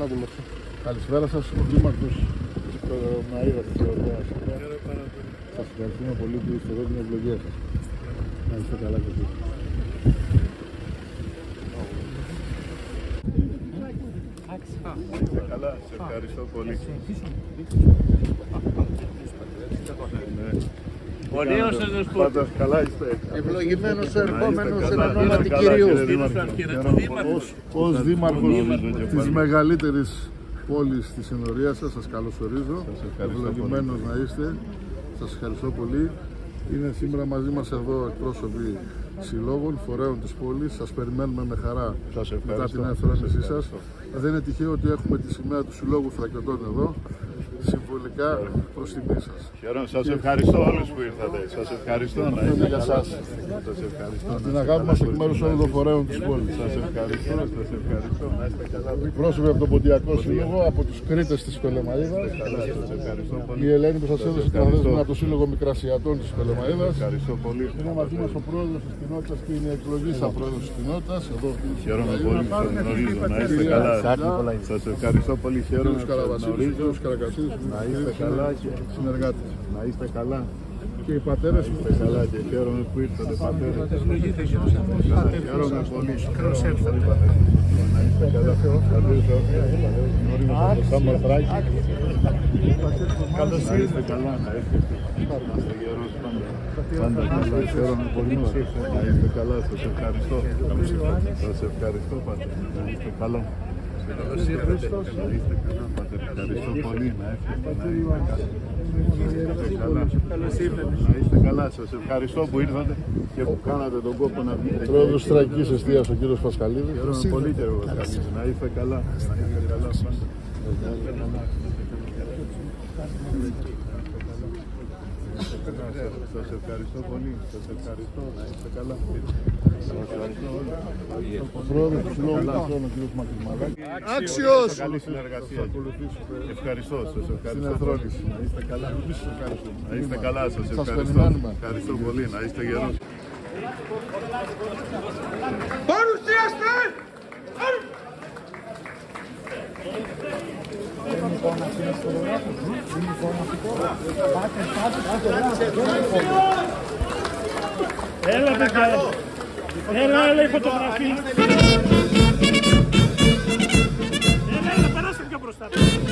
Δήμαρχε. Καλησπέρα σας, ο Δήμαρχος της Κοροναΐδας της Εορταίας. Σας ευχαριστούμε πολύ που είστε εδώ, την ευλογία σας. Να είστε καλά και εσείς. Είστε καλά, σε ευχαριστώ πολύ. Ο νέος σας Πάντως καλά είστε. Ευλογημένος ο ερχόμενος εν ονόματι Κυρίου. Ως Δήμαρχος της μεγαλύτερης πόλης της ενορίας σας καλωσορίζω. Ευλογημένος να είστε. Σας ευχαριστώ πολύ. Είναι σήμερα μαζί μας εδώ εκπρόσωποι συλλόγων, φορέων της πόλης. Σας περιμένουμε με χαρά μετά την ευθρόνησή σας. Δεν είναι τυχαίο ότι έχουμε τη σημαία του Συλλόγου Θρακιωτών εδώ, συμβολικά προς τιμή σας. Χαίρομαι, σας ευχαριστώ όλους που ήρθατε. Σας ευχαριστώ να είστε για σας. Σας ευχαριστώ. Την αγάπη μας εκ μέρους όλων των φορέων της πόλης. Σας ευχαριστώ, σας ευχαριστώ. Να είστε καλά. Πρόσωποι από τον Ποντιακό Σύλλογο, από τους Κρήτες της Πτολεμαΐδας. Σας ευχαριστώ πολύ. Η Ελένη που σας έδωσε την αδέσμη από το Σύλλογο Μικρασιατών της Πτολεμαΐδας. Ευχαριστώ πολύ. Είναι μαζί μας ο πρόεδρος της κοινότητας και είναι εκλογής πρόεδρος της κοινότητας. Χαίρομαι πολύ που σας γνωρίζω. Να είστε καλά. Σας ευχαριστώ πολύ. Χαίρομαι Τους που σας Καραβασίλους, γνωρίζω. τους Καρακασίδους, Να είστε καλά και συνεργάτες. να είστε καλά. Και οι πατέρες Να είστε καλά και χαίρομαι που ήρθατε πατέρες. Χαίρομαι πολύ. Καλώς ήρθατε. Να είστε καλά. Γνωρίζουμε το Σαμαρδράκι. Καλώς Να είστε καλά. Να είστε γερός πάντα. Πάντα καλά. Χαίρομαι πολύ που ήρθατε. Να είστε καλά. Σας ευχαριστώ. Σας ευχαριστώ πατέρ. Να είστε καλά. Καλώς ήρθατε. Να είστε καλά πατέρ. Ευχαριστώ πολύ. Να είστε καλά. Καλώς ήρθατε. Να είστε καλά. Σας ευχαριστώ που ήρθατε και που κάνατε τον κόπο να βγείτε. Πρόεδρος της Τραγικής Εστίας, ο κύριος Πασχαλίδης. Χαίρομαι πολύ κύριε Πασχαλίδη. Να είστε καλά. Να είστε καλά. Σας ευχαριστώ πολύ. Σας ευχαριστώ. Να είστε καλά. Σας ευχαριστώ όλοι. Ο πρόεδρος του Συλλόγου Θρακιωτών, ο κύριος Μακρυμαλάκης. Άξιος! Καλή συνεργασία. Ευχαριστώ. Σας Στην ευχαριστώ. ευθρόνηση. Να είστε καλά. Να είστε καλά. Σας Σας ευχαριστώ. περιμένουμε. Ευχαριστώ πολύ. Να είστε γερός. Παρουσίαστε! Έλα, παιδιά. Έλα, η φωτογραφία. Έλα, περάστε πιο μπροστά.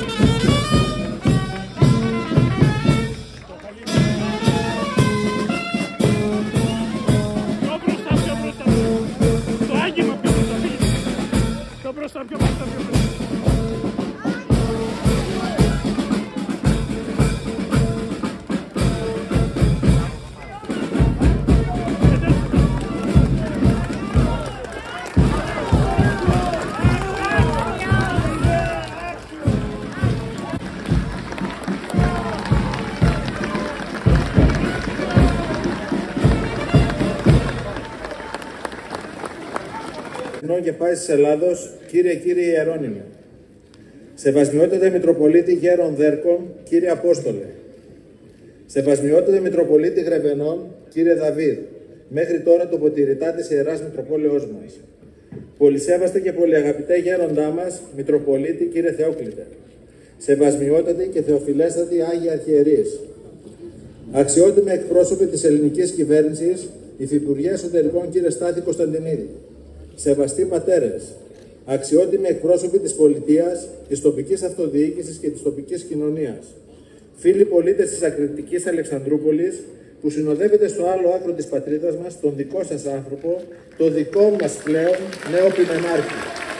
Πιο μπροστά. Το άγγιγμα πιο μπροστά. Πιο μπροστά, πιο μπροστά. Και Πάσης της Ελλάδος, κύριε Ιερώνυμε, Σεβασμιότατε Μητροπολίτη Γέρων Δέρκων, κύριε Απόστολε, Σεβασμιότατε Μητροπολίτη Γρεβενών, κύριε Δαβίδ, μέχρι τώρα τοποτηρητά της Ιεράς Μητροπόλεως μας. Πολυσέβαστε και πολυαγαπητέ γέροντά μας, Μητροπολίτη κύριε Θεόκλητε, Σεβασμιότατε και θεοφιλέστατοι Άγιοι Αρχιερείς, αξιότιμοι εκπρόσωποι της ελληνικής κυβέρνησης, Υφυπουργέ Εσωτερικών κύριε Στάθη Κωνσταντινίδη, σεβαστοί πατέρες, αξιότιμοι εκπρόσωποι της πολιτείας, της τοπικής αυτοδιοίκησης και της τοπικής κοινωνίας, φίλοι πολίτες της ακριτικής Αλεξανδρούπολης, που συνοδεύετε στο άλλο άκρο της πατρίδας μας τον δικό σας άνθρωπο, το δικό μας πλέον νέο ποιμενάρχη.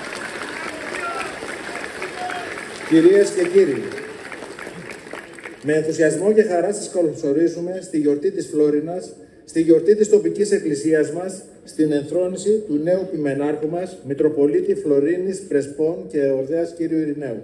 Κυρίες και κύριοι, με ενθουσιασμό και χαρά σας καλωσορίζουμε στη γιορτή της Φλόρινας, στη γιορτή της τοπικής εκκλησίας μας, στην ενθρόνηση του νέου ποιμενάρχου μας, Μητροπολίτη Φλωρίνης Πρεσπών και Εορδαίας κύριου Ειρηναίου.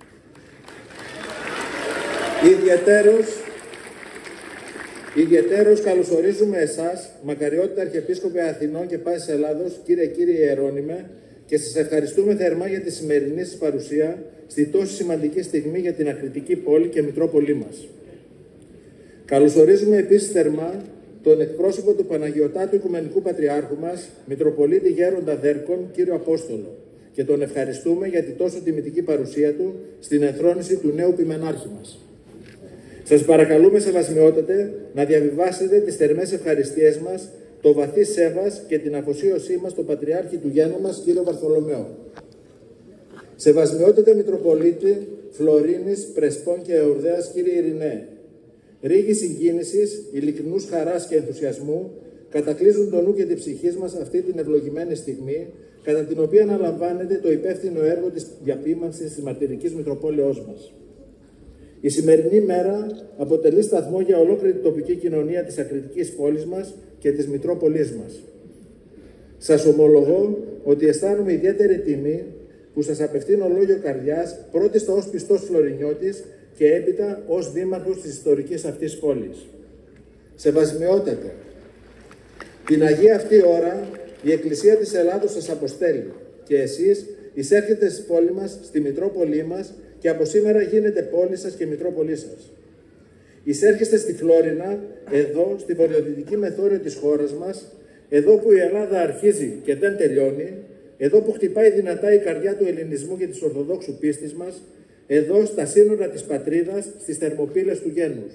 Ιδιαιτέρως καλωσορίζουμε εσάς, μακαριότητα Αρχιεπίσκοπε Αθηνών και Πάσης Ελλάδος, κύριε Ιερώνυμε, και σας ευχαριστούμε θερμά για τη σημερινή σας παρουσία στη τόσο σημαντική στιγμή για την ακριτική πόλη και Μητρόπολη μας. Καλωσορίζουμε επίσης θερμά τον εκπρόσωπο του Παναγιωτάτου Οικουμενικού Πατριάρχου μας, Μητροπολίτη Γέροντα Δέρκων, κύριο Απόστολο, και τον ευχαριστούμε για τη τόσο τιμητική παρουσία του στην ενθρόνηση του νέου ποιμενάρχη μας. Σας παρακαλούμε, σεβασμιότατε, να διαβιβάσετε τις θερμές ευχαριστίες μας, το βαθύ σέβας και την αφοσίωσή μας στον Πατριάρχη του γένου μας, κύριο Βαρθολομαίο. Σεβασμιότατε Μητροπολίτη Φλωρίνης, Πρεσπών και Εορδέας, κύριε Ειρηναίε. Ρίγοι συγκίνησης, ειλικρινούς χαράς και ενθουσιασμού κατακλείζουν το νου και την ψυχή μας αυτή την ευλογημένη στιγμή, κατά την οποία αναλαμβάνεται το υπεύθυνο έργο της διαπίμανσης της μαρτυρικής Μητροπόλεως μας. Η σημερινή μέρα αποτελεί σταθμό για ολόκληρη την τοπική κοινωνία της ακριτικής πόλης μας και της Μητρόπολης μας. Σας ομολογώ ότι αισθάνομαι ιδιαίτερη τιμή που σας απευθύνω λόγιο καρδιάς, πρώτιστα ως πιστός Φλωρινιώτης και έπειτα ως δήμαρχος της ιστορικής αυτής πόλης. Σεβασμιότατε, την Αγία αυτή ώρα η Εκκλησία της Ελλάδος σας αποστέλει και εσείς εισέρχετε στη πόλη μας, στη Μητρόπολη μας και από σήμερα γίνετε πόλη σας και Μητρόπολη σας. Εισέρχεστε στη Φλόρινα, εδώ, στη βορειοδυτική μεθόριο της χώρας μας, εδώ που η Ελλάδα αρχίζει και δεν τελειώνει, εδώ που χτυπάει δυνατά η καρδιά του ελληνισμού και της ορθοδόξου πίστης μας, εδώ στα σύνορα της πατρίδας, στις θερμοπύλες του γένους.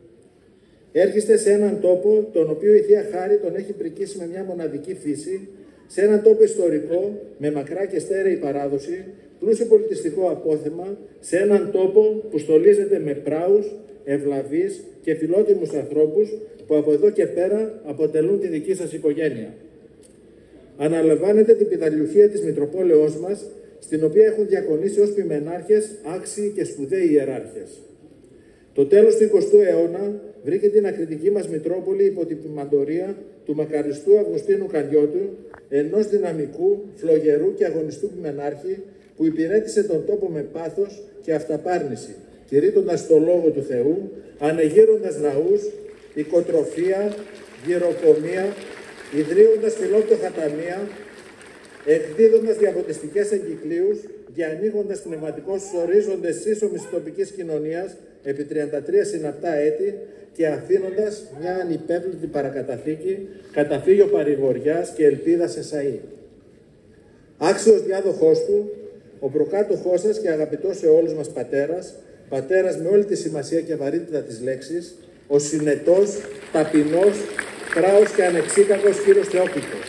Έρχεστε σε έναν τόπο τον οποίο η Θεία Χάρη τον έχει πρικήσει με μια μοναδική φύση, σε έναν τόπο ιστορικό, με μακρά και στέρεη παράδοση, πλούσιο πολιτιστικό απόθεμα, σε έναν τόπο που στολίζεται με πράους, ευλαβείς και φιλότιμους ανθρώπους που από εδώ και πέρα αποτελούν τη δική σας οικογένεια. Αναλαμβάνετε την πηδαλιουχία της Μητροπόλεως μας, στην οποία έχουν διακονήσει ως ποιμενάρχες άξιοι και σπουδαίοι ιεράρχες. Το τέλος του 20ου αιώνα βρήκε την ακριτική μας Μητρόπολη υπό την ποιμαντορία του μακαριστού Αυγουστίνου Καριώτου, ενός δυναμικού, φλογερού και αγωνιστού ποιμενάρχη που υπηρέτησε τον τόπο με πάθος και αυταπάρνηση, κηρύττοντας το Λόγο του Θεού, ανεγείροντας ναούς, οικοτροφία, γυροκομεία, ιδρύοντας φιλόπτωχα ταμεία, εκδίδοντας διαβοτιστικές εγκυκλίους και ανοίγοντας πνευματικώς τους ορίζοντες σύσσωμης της τοπικής κοινωνίας επί 33 συναπτά έτη και αφήνοντας μια ανυπέρβλητη παρακαταθήκη, καταφύγιο παρηγοριάς και ελπίδας εσαΐ. Άξιος διάδοχός του, ο προκάτοχός σας και αγαπητός σε όλους μας πατέρας με όλη τη σημασία και βαρύτητα της λέξης, ο συνετός, ταπεινός, πράος και ανεξίκακος κύριος Θεόκλητος.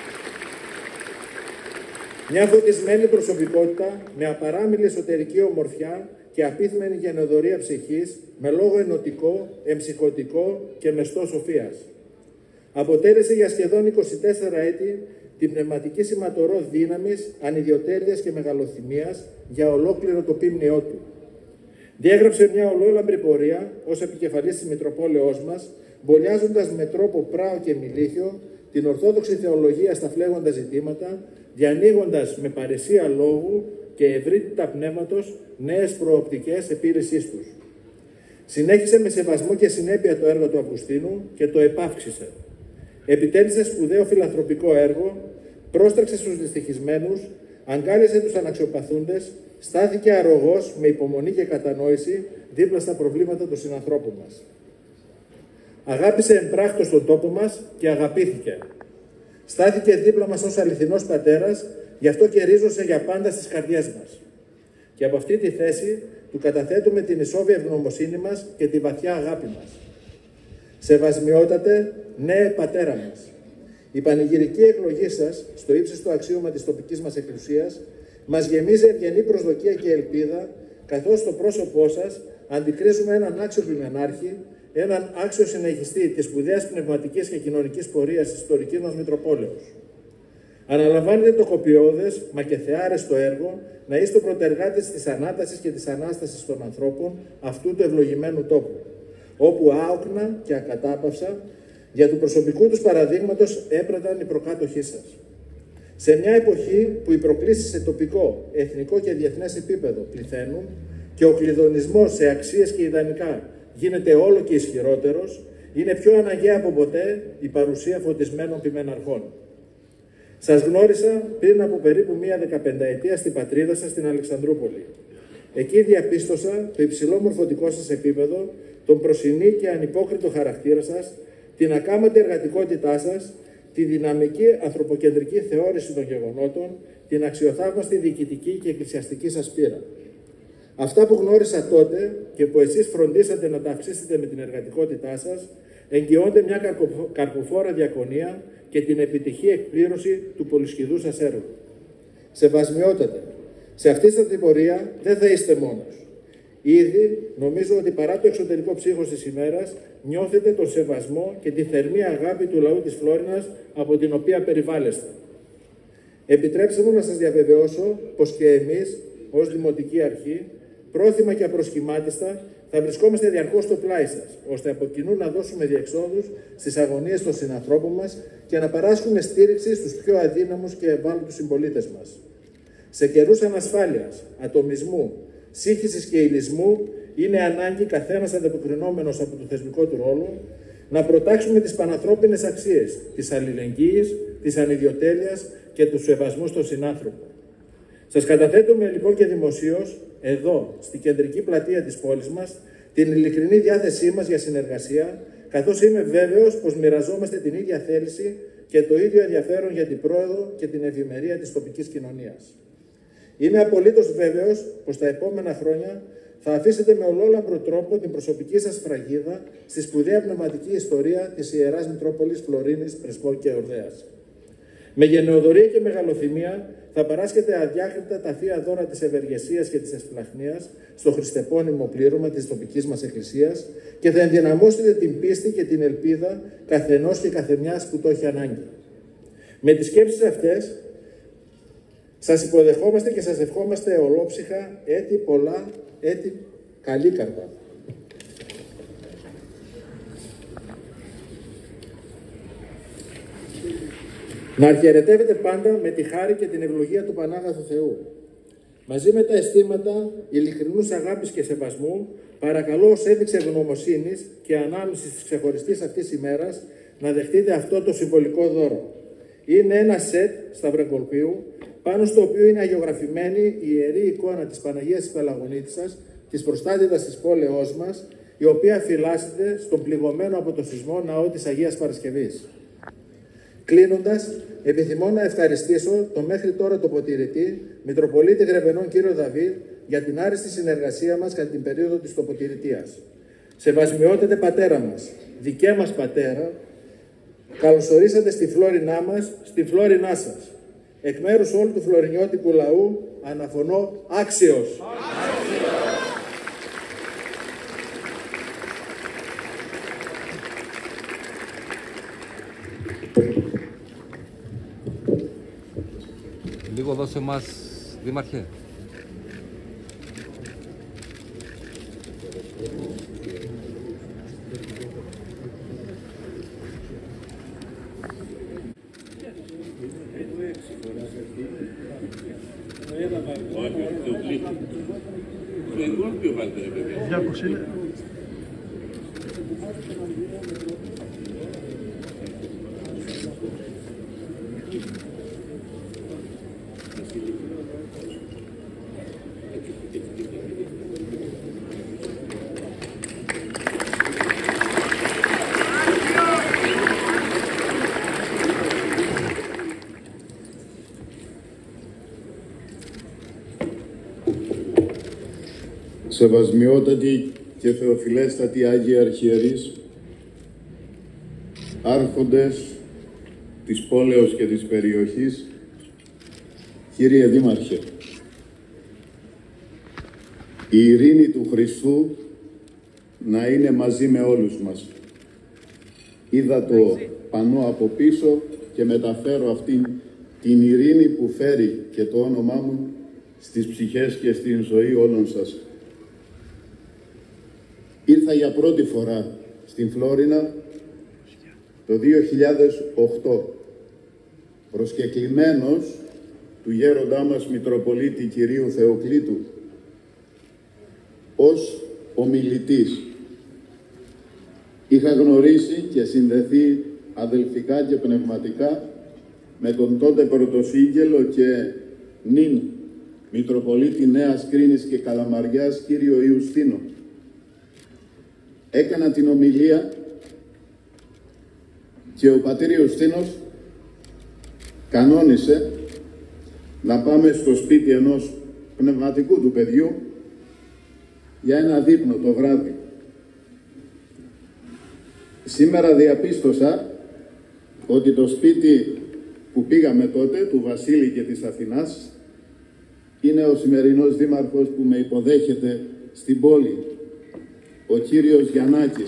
Μια φωτισμένη προσωπικότητα με απαράμιλη εσωτερική ομορφιά και απίθμενη γενοδορία ψυχής, με λόγο ενωτικό, εμψυχωτικό και μεστό σοφίας. Αποτέλεσε για σχεδόν 24 έτη την πνευματική σηματορό δύναμης, ανιδιοτέλειας και μεγαλοθυμίας για ολόκληρο το πίμνιό του. Διέγραψε μια ολόλαμπρη πορεία ως επικεφαλής της Μητροπόλεως μας, μπολιάζοντας με τρόπο πράο και μιλίχιο την ορθόδοξη θεολογία στα φλέγοντα ζητήματα, διανοίγοντας με παρησία λόγου και ευρύτητα πνεύματος νέες προοπτικές επίρρησής τους. Συνέχισε με σεβασμό και συνέπεια το έργο του Αυγουστίνου και το επαύξησε. Επιτέλεσε σπουδαίο φιλανθρωπικό έργο, πρόστρεξε στους δυστυχισμένους, αγκάλιασε τους αναξιοπαθούντες, στάθηκε αρρωγός με υπομονή και κατανόηση δίπλα στα προβλήματα των συνανθρώπων μας. Αγάπησε εμπράκτος τον τόπο μας και αγαπήθηκε. Στάθηκε δίπλα μας ως αληθινός πατέρας, γι' αυτό και ρίζωσε για πάντα στις καρδιές μας. Και από αυτή τη θέση του καταθέτουμε την ισόβια ευγνωμοσύνη μας και τη βαθιά αγάπη μας. Σεβασμιότατε, νέε πατέρα μας. Η πανηγυρική εκλογή σας, στο ύψιστο αξίωμα της τοπικής μας εκκλησίας, μας γεμίζει ευγενή προσδοκία και ελπίδα, καθώς στο πρόσωπό σας αντικρίζουμε έναν άξιο ποιμενάρχη, έναν άξιο συνεχιστή της σπουδαίας πνευματικής και κοινωνικής πορείας της ιστορικής μας Μητροπόλεως. Αναλαμβάνετε το κοπιώδες, μα και θεάρεστο έργο να είστε ο πρωτεργάτης της ανάτασης και της ανάστασης των ανθρώπων αυτού του ευλογημένου τόπου, όπου άοκνα και ακατάπαυσα για του προσωπικού τους παραδείγματος έπρεπαν οι προκάτοχοί σας. Σε μια εποχή που οι προκλήσεις σε τοπικό, εθνικό και διεθνές επίπεδο πληθαίνουν και ο κλειδονισμός σε αξίες και ιδανικά γίνεται όλο και ισχυρότερος, είναι πιο αναγκαία από ποτέ η παρουσία φωτισμένων ποιμεναρχών. Σας γνώρισα πριν από περίπου μία 15ετία στην πατρίδα σας, στην Αλεξανδρούπολη. Εκεί διαπίστωσα το υψηλό μορφωτικό σας επίπεδο, τον προσινή και ανυπόκριτο χαρακτήρα σας, την ακάματη εργατικότητά σας, τη δυναμική ανθρωποκεντρική θεώρηση των γεγονότων, την αξιοθαύμαστη διοικητική και εκκλησιαστική σας πείρα. Αυτά που γνώρισα τότε και που εσείς φροντίσατε να τα αυξήσετε με την εργατικότητά σας, εγγυώνται μια καρποφόρα διακονία και την επιτυχή εκπλήρωση του πολυσχηδού σας έργου. Σεβασμιότατε, σε αυτή την πορεία δεν θα είστε μόνος. Ήδη νομίζω ότι παρά το εξωτερικό ψύχος της ημέρας, νιώθετε τον σεβασμό και τη θερμή αγάπη του λαού της Φλόρινας από την οποία περιβάλλεστε. Επιτρέψτε μου να σας διαβεβαιώσω πως και εμείς, ως Δημοτική Αρχή, πρόθυμα και απροσχημάτιστα, θα βρισκόμαστε διαρκώς στο πλάι σας, ώστε από κοινού να δώσουμε διεξόδους στις αγωνίες των συνανθρώπων μας και να παράσχουμε στήριξη στους πιο αδύναμους και ευάλωτους συμπολίτες μας. Σε καιρούς ανασφάλειας, ατομισμού, σύγχυσης και υλισμού, είναι ανάγκη καθένας ανταποκρινόμενος από το θεσμικό του ρόλο να προτάξουμε τις πανανθρώπινες αξίες της αλληλεγγύης, της ανιδιοτέλειας και του σεβασμού στον συνάνθρωπο. Σας καταθέτουμε λοιπόν και δημοσίως, εδώ, στην κεντρική πλατεία της πόλης μας, την ειλικρινή διάθεσή μας για συνεργασία, καθώς είμαι βέβαιος πως μοιραζόμαστε την ίδια θέληση και το ίδιο ενδιαφέρον για την πρόοδο και την ευημερία της τοπικής κοινωνίας. Είμαι απολύτως βέβαιος πως τα επόμενα χρόνια θα αφήσετε με ολόλαμπρο τρόπο την προσωπική σας φραγίδα στη σπουδαία πνευματική ιστορία της Ιεράς Μητρόπολης Φλωρίνης, Πρεσπών και Ορδέας. Με γενναιοδωρία και μεγαλοθυμία θα παράσχετε αδιάκριτα τα θεία δώρα της ευεργεσίας και της ευσπλαχνίας στο χριστεπώνυμο πλήρωμα της τοπικής μας εκκλησίας και θα ενδυναμώσετε την πίστη και την ελπίδα καθενός και καθεμιάς που το έχει ανάγκη. Με τις σκέψεις αυτές, σας υποδεχόμαστε και σας ευχόμαστε ολόψυχα έτη πολλά, έτη καλή καρπά. Να αρχιερετεύετε πάντα με τη χάρη και την ευλογία του Πανάγαθου Θεού. Μαζί με τα αισθήματα ειλικρινούς αγάπης και σεβασμού, παρακαλώ ως έδειξη ευγνωμοσύνης και ανάμνησης της ξεχωριστής αυτής ημέρας να δεχτείτε αυτό το συμβολικό δώρο. Είναι ένα σετ σταυροκολπίου, πάνω στο οποίο είναι αγιογραφημένη η ιερή εικόνα της Παναγίας της Πελαγωνίτσας, της προστάτηδας της πόλεως μας, η οποία φυλάσσεται στον πληγωμένο από το σεισμό ναό της Αγίας Παρασκευής. Κλείνοντας, επιθυμώ να ευχαριστήσω τον μέχρι τώρα τοποτηρητή, Μητροπολίτη Γρεβενών κύριο Δαβίδ, για την άριστη συνεργασία μας κατά την περίοδο της τοποτηρητείας. Σεβασμιότατε πατέρα μας, δικέ μας πατέρα, καλωσορίσατε στη Φλόρινά μας, στη Φλόρινά σας. Εκ μέρους όλου του φλωρινιώτικου λαού, αναφωνώ άξιος. Λίγο δώσε μας, Δήμαρχε. Σεβασμιότατοι και θεοφιλέστατοι Άγιοι Αρχιερείς, άρχοντες της πόλεως και της περιοχής, κύριε Δήμαρχε, η ειρήνη του Χριστού να είναι μαζί με όλους μας. Είδα το πανό από πίσω και μεταφέρω αυτήν την ειρήνη που φέρει και το όνομά μου στις ψυχές και στην ζωή όλων σας. Ήρθα για πρώτη φορά στην Φλόρινα το 2008, προσκεκλημένος του γέροντά μας Μητροπολίτη Κυρίου Θεοκλήτου, ως ομιλητής. Είχα γνωρίσει και συνδεθεί αδελφικά και πνευματικά με τον τότε Πρωτοσύγγελο και νυν Μητροπολίτη Νέας Κρίνης και Καλαμαριάς κύριο Ιουστίνο. Έκανα την ομιλία και ο πατήρ Ιουστίνος κανόνισε να πάμε στο σπίτι ενός πνευματικού του παιδιού για ένα δείπνο το βράδυ. Σήμερα διαπίστωσα ότι το σπίτι που πήγαμε τότε, του Βασίλη και της Αθηνάς, είναι ο σημερινός δήμαρχος που με υποδέχεται στην πόλη, ο κύριος Γιαννάκης.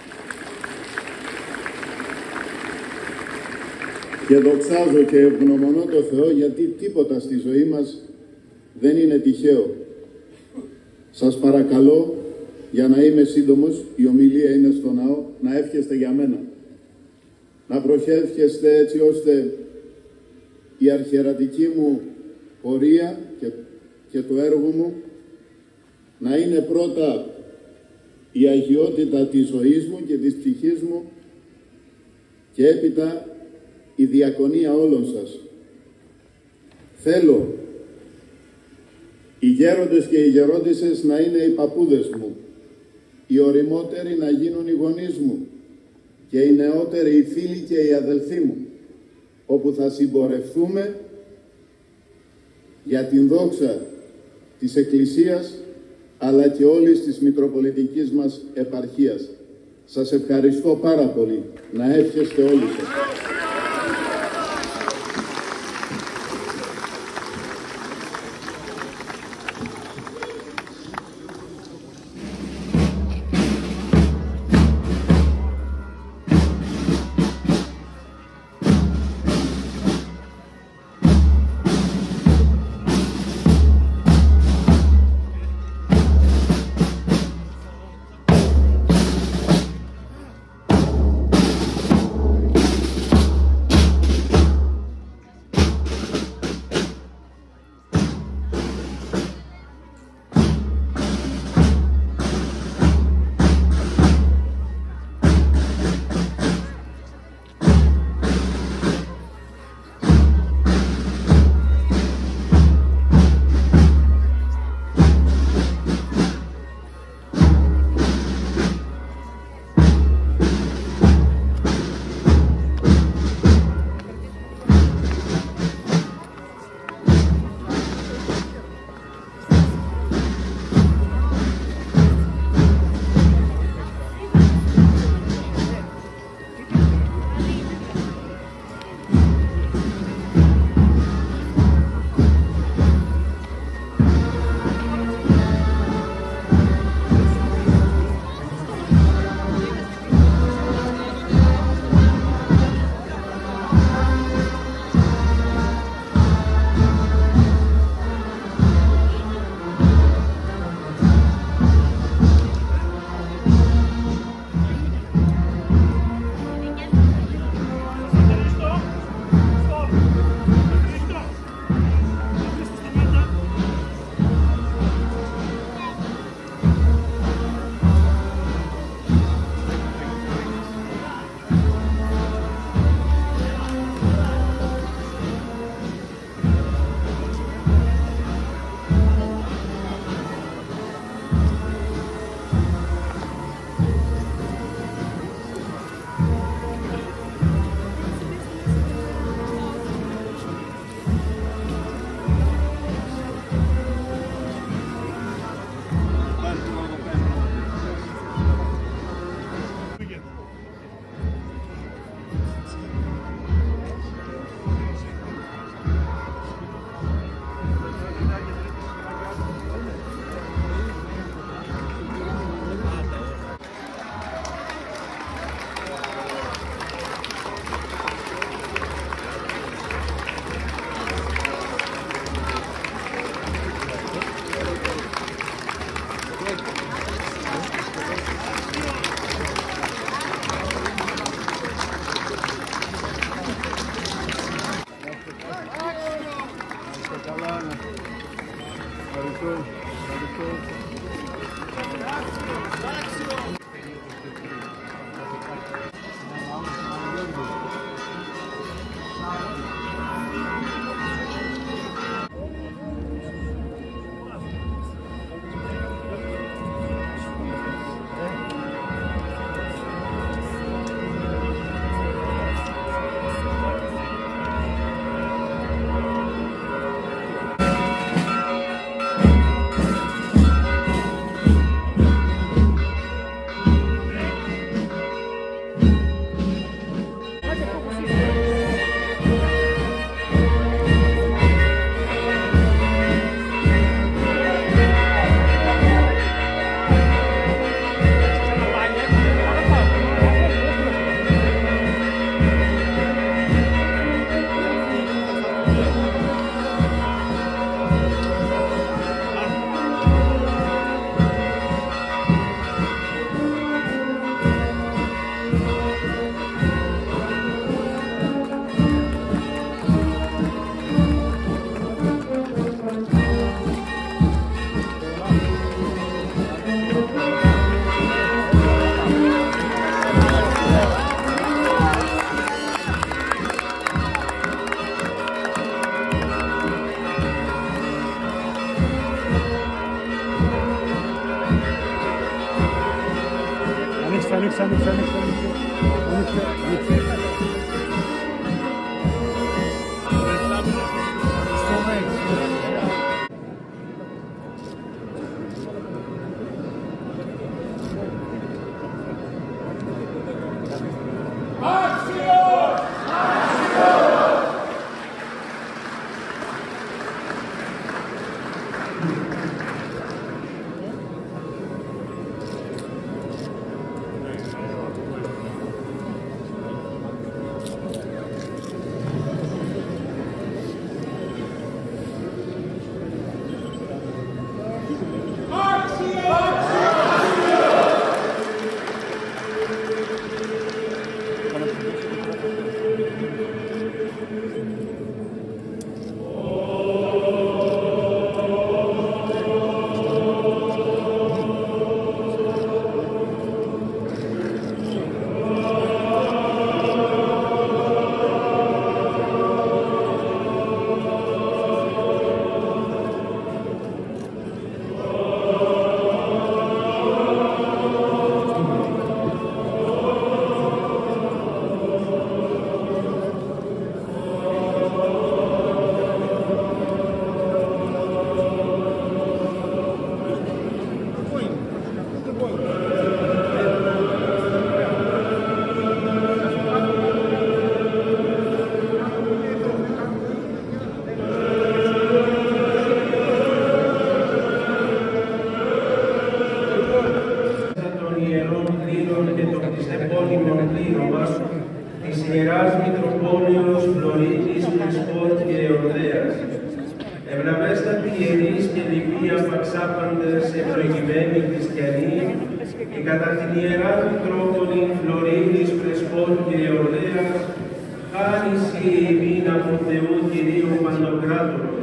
Και δοξάζω και ευγνωμονώ το Θεό, γιατί τίποτα στη ζωή μας δεν είναι τυχαίο. Σας παρακαλώ, για να είμαι σύντομος, η ομιλία είναι στο ναό, να εύχεστε για μένα. Να προσεύχεστε έτσι ώστε η αρχιερατική μου πορεία και το έργο μου να είναι πρώτα η αγιότητα της ζωής μου και της ψυχής μου και έπειτα η διακονία όλων σας. Θέλω οι γέροντες και οι γερόντισσες να είναι οι παππούδες μου, οι οριμότεροι να γίνουν οι γονείς μου και οι νεότεροι οι φίλοι και οι αδελφοί μου, όπου θα συμπορευτούμε για την δόξα της Εκκλησίας αλλά και όλης της Μητροπολιτικής μας επαρχίας. Σας ευχαριστώ πάρα πολύ. Να εύχεστε όλοι σας. Ανοίξε. της Ιεράς Μητροπόλεως Φλωρίνης Πρεσπών και Εορδέας. Ευλαβέστατοι ιερείς και λοιποί απαξάπαντες ευλογημένοι χριστιανοί, και κατά την Ιερά Μητρόπολη Φλωρίνης Πρεσπών και Εορδέας, χάρις η ημίν από Θεού Κυρίου Παντοκράτορος.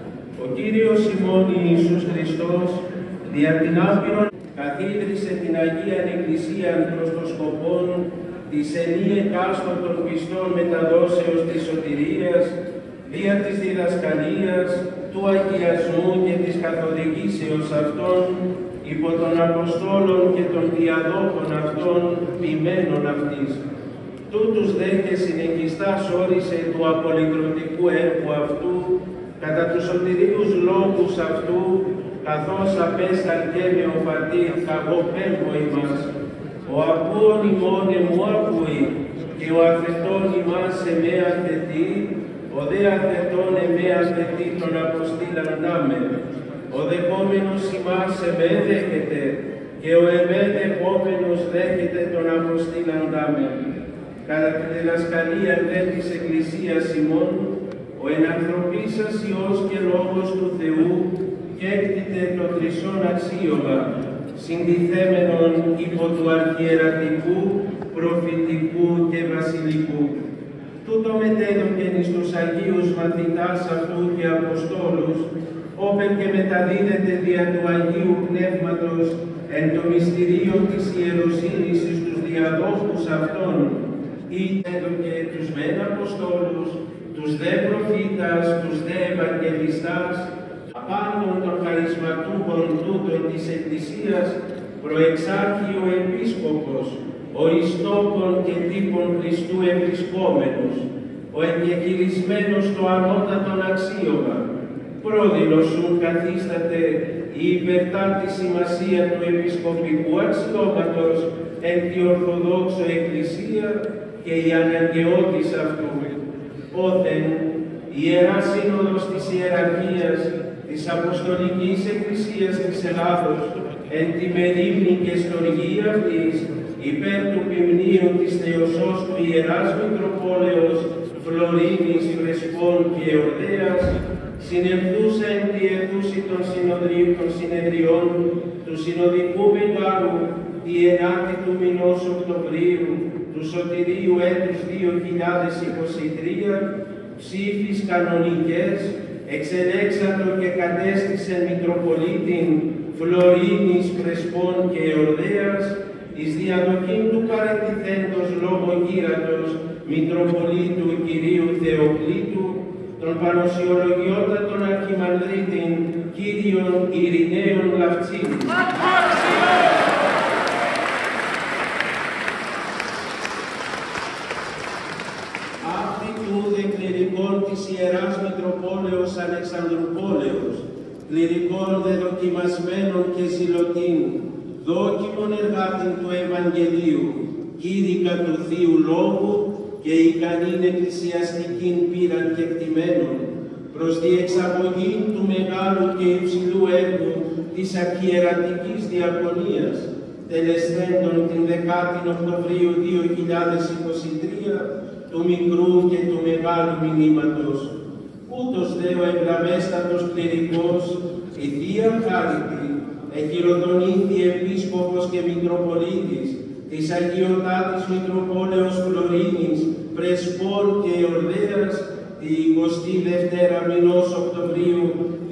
Ο Κύριος ημών Ιησούς Χριστός, δια την άπειρον καθίδρυσε την Αγίαν Εκκλησίαν προς το σκοπόν της ενή εκάστοτων πιστών μεταδόσεως της σωτηρίας, δια της διδασκαλίας, του αγιασμού και της καθοδηγήσεως αυτών, υπό των Αποστόλων και των διαδόχων αυτών, ποιμένων αυτής. Τούτους δε και συνεχιστάς όρισε του απολυτρωτικού έργου αυτού, κατά τους σωτηρίους λόγους αυτού, καθώς απέσταλ και με ο πατήρ καγώ πέμπω ημάς, ο ακούων ημών εμού ακούει, και ο αθετών ημάς εμέ αθετεί, ο δε αθετών εμέ αθετεί τον αποστήλαντά με, ο δεχόμενος ημάς εμέ δέχεται, και ο εμέ δεχόμενος δέχεται τον αποστήλαντά με. Κατά τη διδασκαλία δε της Εκκλησίας ημών, ο ενανθρωπίσας Υιός και Λόγος του Θεού, και έκτητε το τρισόν αξίωμα, συντιθέμενον υπό του αρχιερατικού, προφητικού και βασιλικού. Τούτο μετέδωκεν εις τους Αγίους μαθητάς αυτού και Αποστόλους, όπεν και μεταδίδεται δια του Αγίου Πνεύματος εν το μυστηρίο της ιεροσύνης εις τους διαδόχους αυτών, ή έδωκε τους μεν Αποστόλους, τους δε προφήτας, τους δε Ευαγγελιστάς, πάντων των χαρισματούχων τούτων της Εκκλησίας, προεξάρχει ο Επίσκοπος, ο εις τόπων και τύπων Χριστού ευρισκόμενος, ο εγκεκυρισμένος το ανώτατον αξίωμα, πρόδειλος σου καθίσταται η υπερτάτη σημασία του επισκοπικού αξιώματος εν τη Ορθοδόξο Εκκλησία και η αναγκαιότης αυτού. Όθεν η Ιερά Σύνοδος της Ιεραρχίας της Αποστολικής Εκκλησίας της Ελλάδος εν τη μερίμνη και στοργή αυτής υπέρ του ποιμνίου της Θεοσώστου Ιεράς Μητροπόλεως Φλωρίνης Πρεσπών και Εορδέας, συνεχθούσα εν τη αιθούση των συνεδριών του Συνοδικού Μεγάρου τη 9η του μηνός Οκτωβρίου του Σωτηρίου έτους 2023, ψήφις κανονικές, εξελέξατο και κατέστησε Μητροπολίτην Φλωρίνης Πρεσπών και Εορδέας, εις διαδοχήν του παρετηθέντος Λογογύρατος Μητροπολίτου Κυρίου Θεοκλήτου, τον Πανοσιολογιότατον Αρχιμανδρίτην Κύριον Ειρηναίων Λαυτσίνη. κληρικών της Ιεράς Μητροπόλεως Αλεξανδρουπόλεως, κληρικών δεδοκιμασμένων και ζηλωτήν, δόκιμων εργάτην του Ευαγγελίου, κήρυκα του Θείου Λόγου και ικανήν εκκλησιαστικήν πείραν κεκτημένων, προς διεξαγωγή του μεγάλου και υψηλού έργου της αρχιερατικής διακονίας, τελεσθέντων την 10η Οκτωβρίου 2023, του μικρού και του μεγάλου μηνύματος. Ούτως δε ο ευλαβέστατος κληρικός, η Θεία Χάριτη, εχειροτονήθη επίσκοπος και Μητροπολίτης της Αγιωτάτης Μητροπόλεως Φλωρίνης, Πρεσπών και Εορδέας, τη 22η μηνός Οκτωβρίου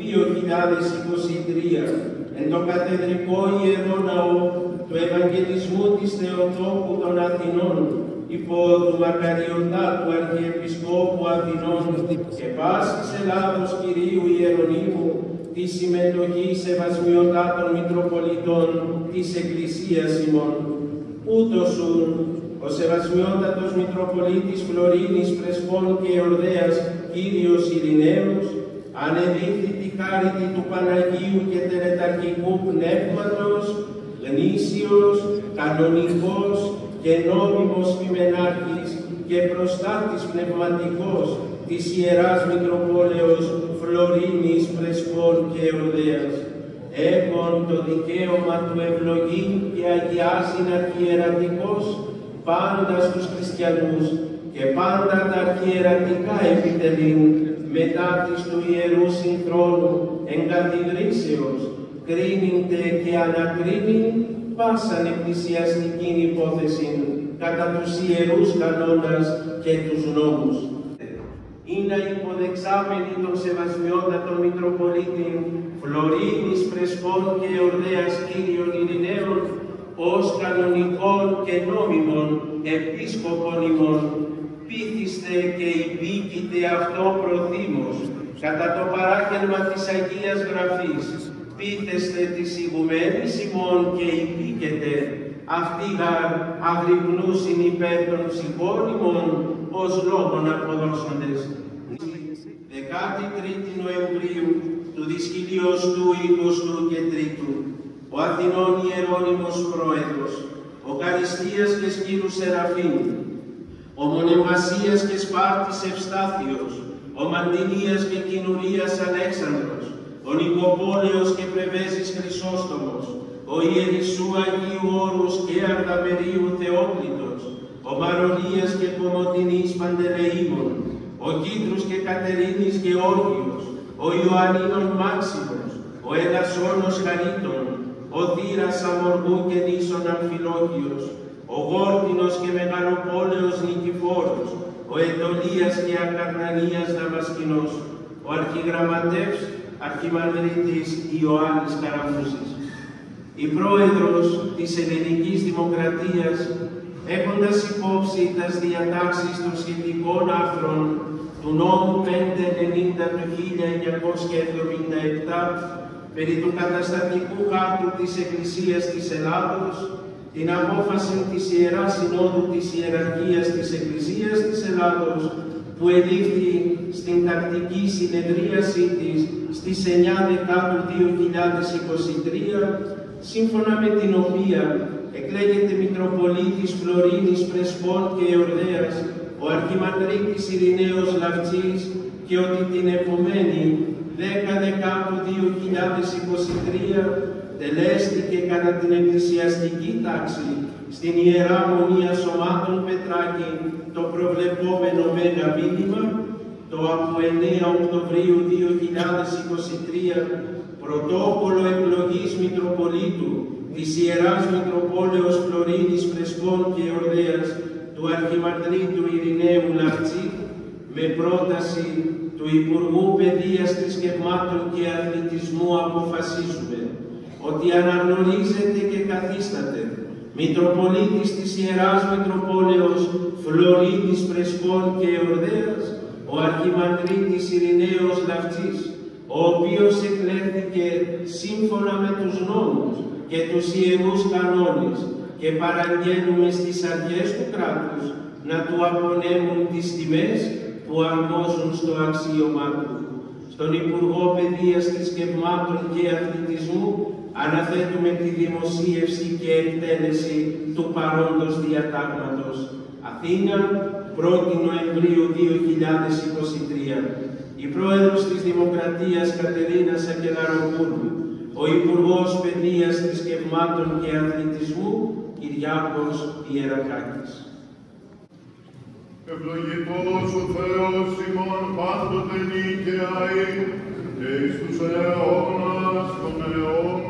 2023, εν το κατεδρικό Ιερό Ναό του Ευαγγελισμού της Θεοτόκου των Αθηνών, υπό του Μακαριωτάτου Αρχιεπισκόπου Αθηνών και πάσης Ελλάδος Κυρίου Ιερονύμου, τη συμμετοχή σεβασμιωτάτων Μητροπολιτών της Εκκλησίας ημών. Ούτως ουν, ο σεβασμιότατος Μητροπολίτης Φλωρίνης, Πρεσπών και Εορδέας Κύριος Ειρηναίος, ανεδείχθη τη χάριτη του Παναγίου και τελεταρχικού Πνεύματος, γνήσιος, κανονικός και νόμιμος ποιμενάρχης και προστάτης πνευματικός της Ιεράς Μητροπόλεως Φλωρίνης, Πρεσπών και Εορδέας, έχουν το δικαίωμα του ευλογήν και αγιάζειν αρχιερατικός πάντα στους χριστιανούς και πάντα τα αρχιερατικά επιτελήν μετά της του Ιερού Συγχρόνου εγκαθιδρύσεως, κρίνεινται και ανακρίνειν πάσαν εκκλησιαστικήν υπόθεσιν κατά τους ιερούς κανόνας και τους νόμους. Είναι υποδεξάμενοι των σεβασμιότατων Μητροπολίτην Φλωρίνης, Πρεσπών και Εορδέας Κύριων Ειρηναίων, ως κανονικών και νόμιμων επίσκοπων ημών, πείθιστε και υπήκειτε αυτό προθύμως, κατά το παράγγελμα της Αγίας Γραφής, πείθεστε της ηγουμένης ημών και υπήκετε, αυτοί αγρυπνούσιν υπέρ των ψυχών ημών, ως λόγων αποδώσαντες. 13η Νοεμβρίου του δισχυλιοστού 23ου, ο Αθηνών Ιερώνυμος Πρόεδρος, ο Καριστίας και Σκύρου Σεραφείμ, ο Μονεμβασίας και Σπάρτης Ευστάθιος, ο Μαντινίας και Κοινουρίας Αλέξανδρος, ο Νικοπόλεος και Πρεβέζης Χρυσόστομος, ο Ιερισσού Αγίου Όρους και Αρδαμερίου Θεόκλητος, ο Μαρονίας και Κομωτινής Παντελεήμων, ο Κίτρους και Κατερίνης Γεώργιος, ο Ιωαννίνων Μάξιμος, ο Ελασσόνος Χαρίτων, ο Θύρας Αμοργού και Νήσων Αμφιλόκιος, ο Γόρτινος και Μεγαλοπόλεος Νικηφόρος, ο Ετωλίας και Ακαρνανίας Δαμασκηνός, ο Αρχιγραμματεύς Αρχιμανδρίτης Ιωάννης Καραμούσης. Η Πρόεδρος της Ελληνικής Δημοκρατίας, έχοντας υπόψη τας διατάξεις των σχετικών άρθρων του νόμου 590 του 1977 περί του καταστατικού χάρτου της Εκκλησίας της Ελλάδος, την απόφαση της Ιεράς Συνόδου της Ιεραρχίας της Εκκλησίας της Ελλάδος, που ελήφθη στην τακτική συνεδρίασή της στις 9 Δεκάτου 2023, σύμφωνα με την οποία εκλέγεται Μητροπολίτης Φλωρίνης, Πρεσπών και Εορδέας ο Αρχιμανδρίτης Ειρηναίος Λαυτσής, και ότι την επομένη 10 Δεκάτου 2023 τελέστηκε κατά την εκκλησιαστική τάξη στην Ιερά Μονία Σωμάτων Πετράκη το προβλεπόμενο μέγα μήνυμα, το από 9 Οκτωβρίου 2023 πρωτόκολλο εκλογής Μητροπολίτου της Ιεράς Μητροπόλεως Φλωρίνης, Πρεσπών και Εορδέας του Αρχιμανδρίτου Ειρηναίου Λαυτσή, με πρόταση του Υπουργού Παιδείας, Θρησκευμάτων και Αθλητισμού αποφασίζουμε ότι αναγνωρίζεται και καθίσταται Μητροπολίτης της Ιεράς Μητροπόλεως Φλωρίνης, Πρεσπών και Εορδέας ο Αρχιμανδρίτης Ειρηναίος Λαυτσής, ο οποίος εκλέχθηκε σύμφωνα με τους νόμους και τους ιερούς κανόνες, και παραγγέλνουμε στις αρχές του κράτους να του απονέμουν τις τιμές που αρμόζουν στο αξίωμά του. Στον Υπουργό Παιδείας, Θρησκευμάτων και Αθλητισμού αναθέτουμε τη δημοσίευση και εκτέλεση του παρόντος διατάγματος. Αθήνα, 1η Νοεμβρίου 2023. Η Πρόεδρος της Δημοκρατίας Κατερίνα Σακελαροπούλου, ο Υπουργός Παιδείας, Θρησκευμάτων και Αθλητισμού Κυριάκος Ιερακάκης. Ευλογητός ο Θεός ημών πάντοτε νικαιαί και εις τους αιώνας των αιώνων.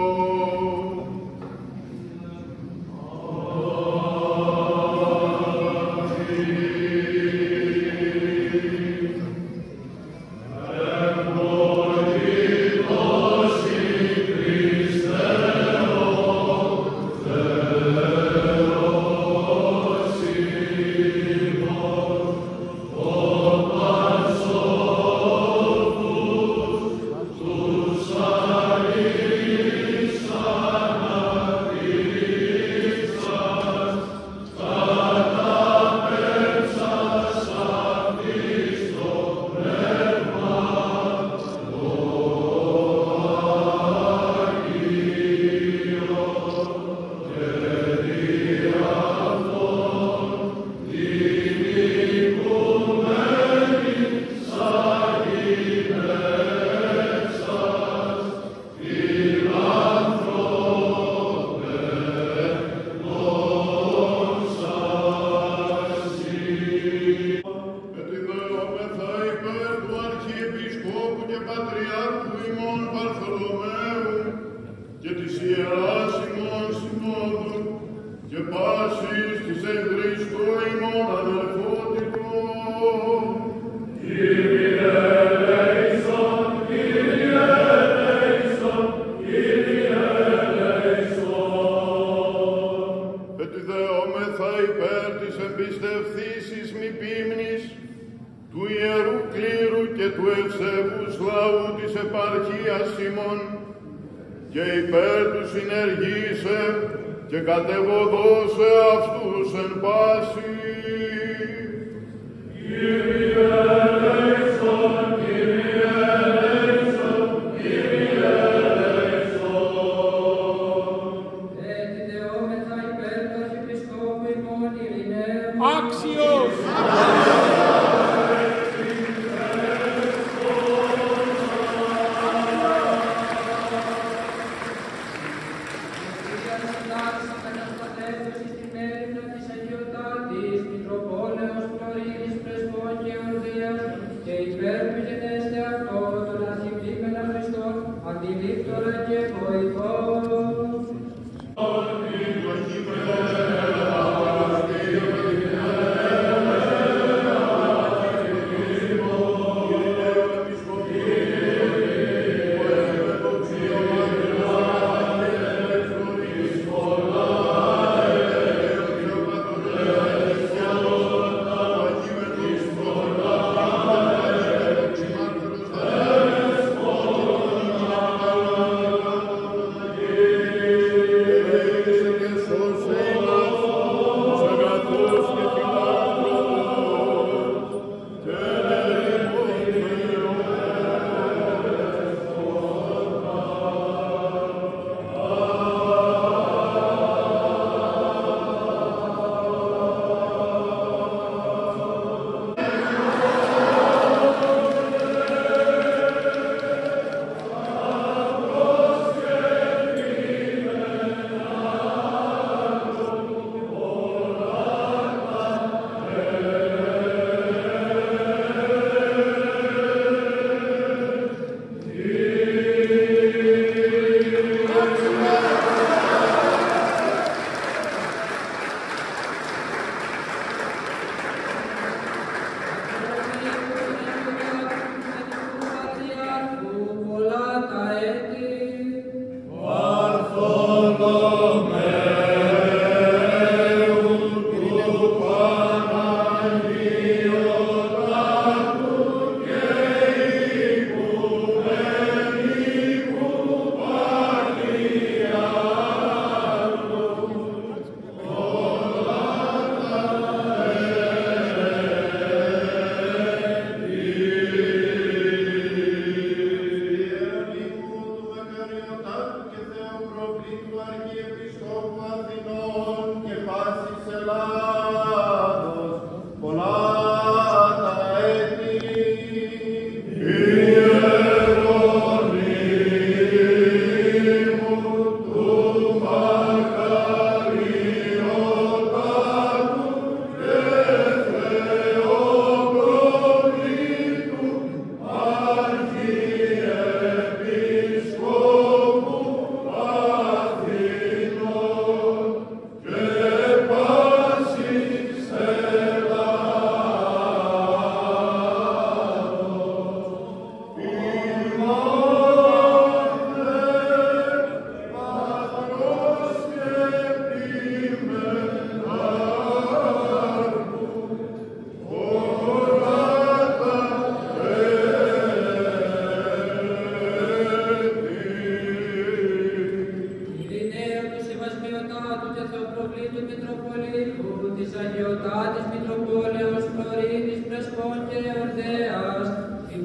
Και υπέρ του συνεργήσε και κατεβοδώσε αυτούς εν πάση. Κύριε ελέησον, Κύριε ελέησον, Κύριε ελέησον. Ετιδεόμεθα υπέρ του Αρχιεπισκόπου ημών Ειρηναίου. Άξιος!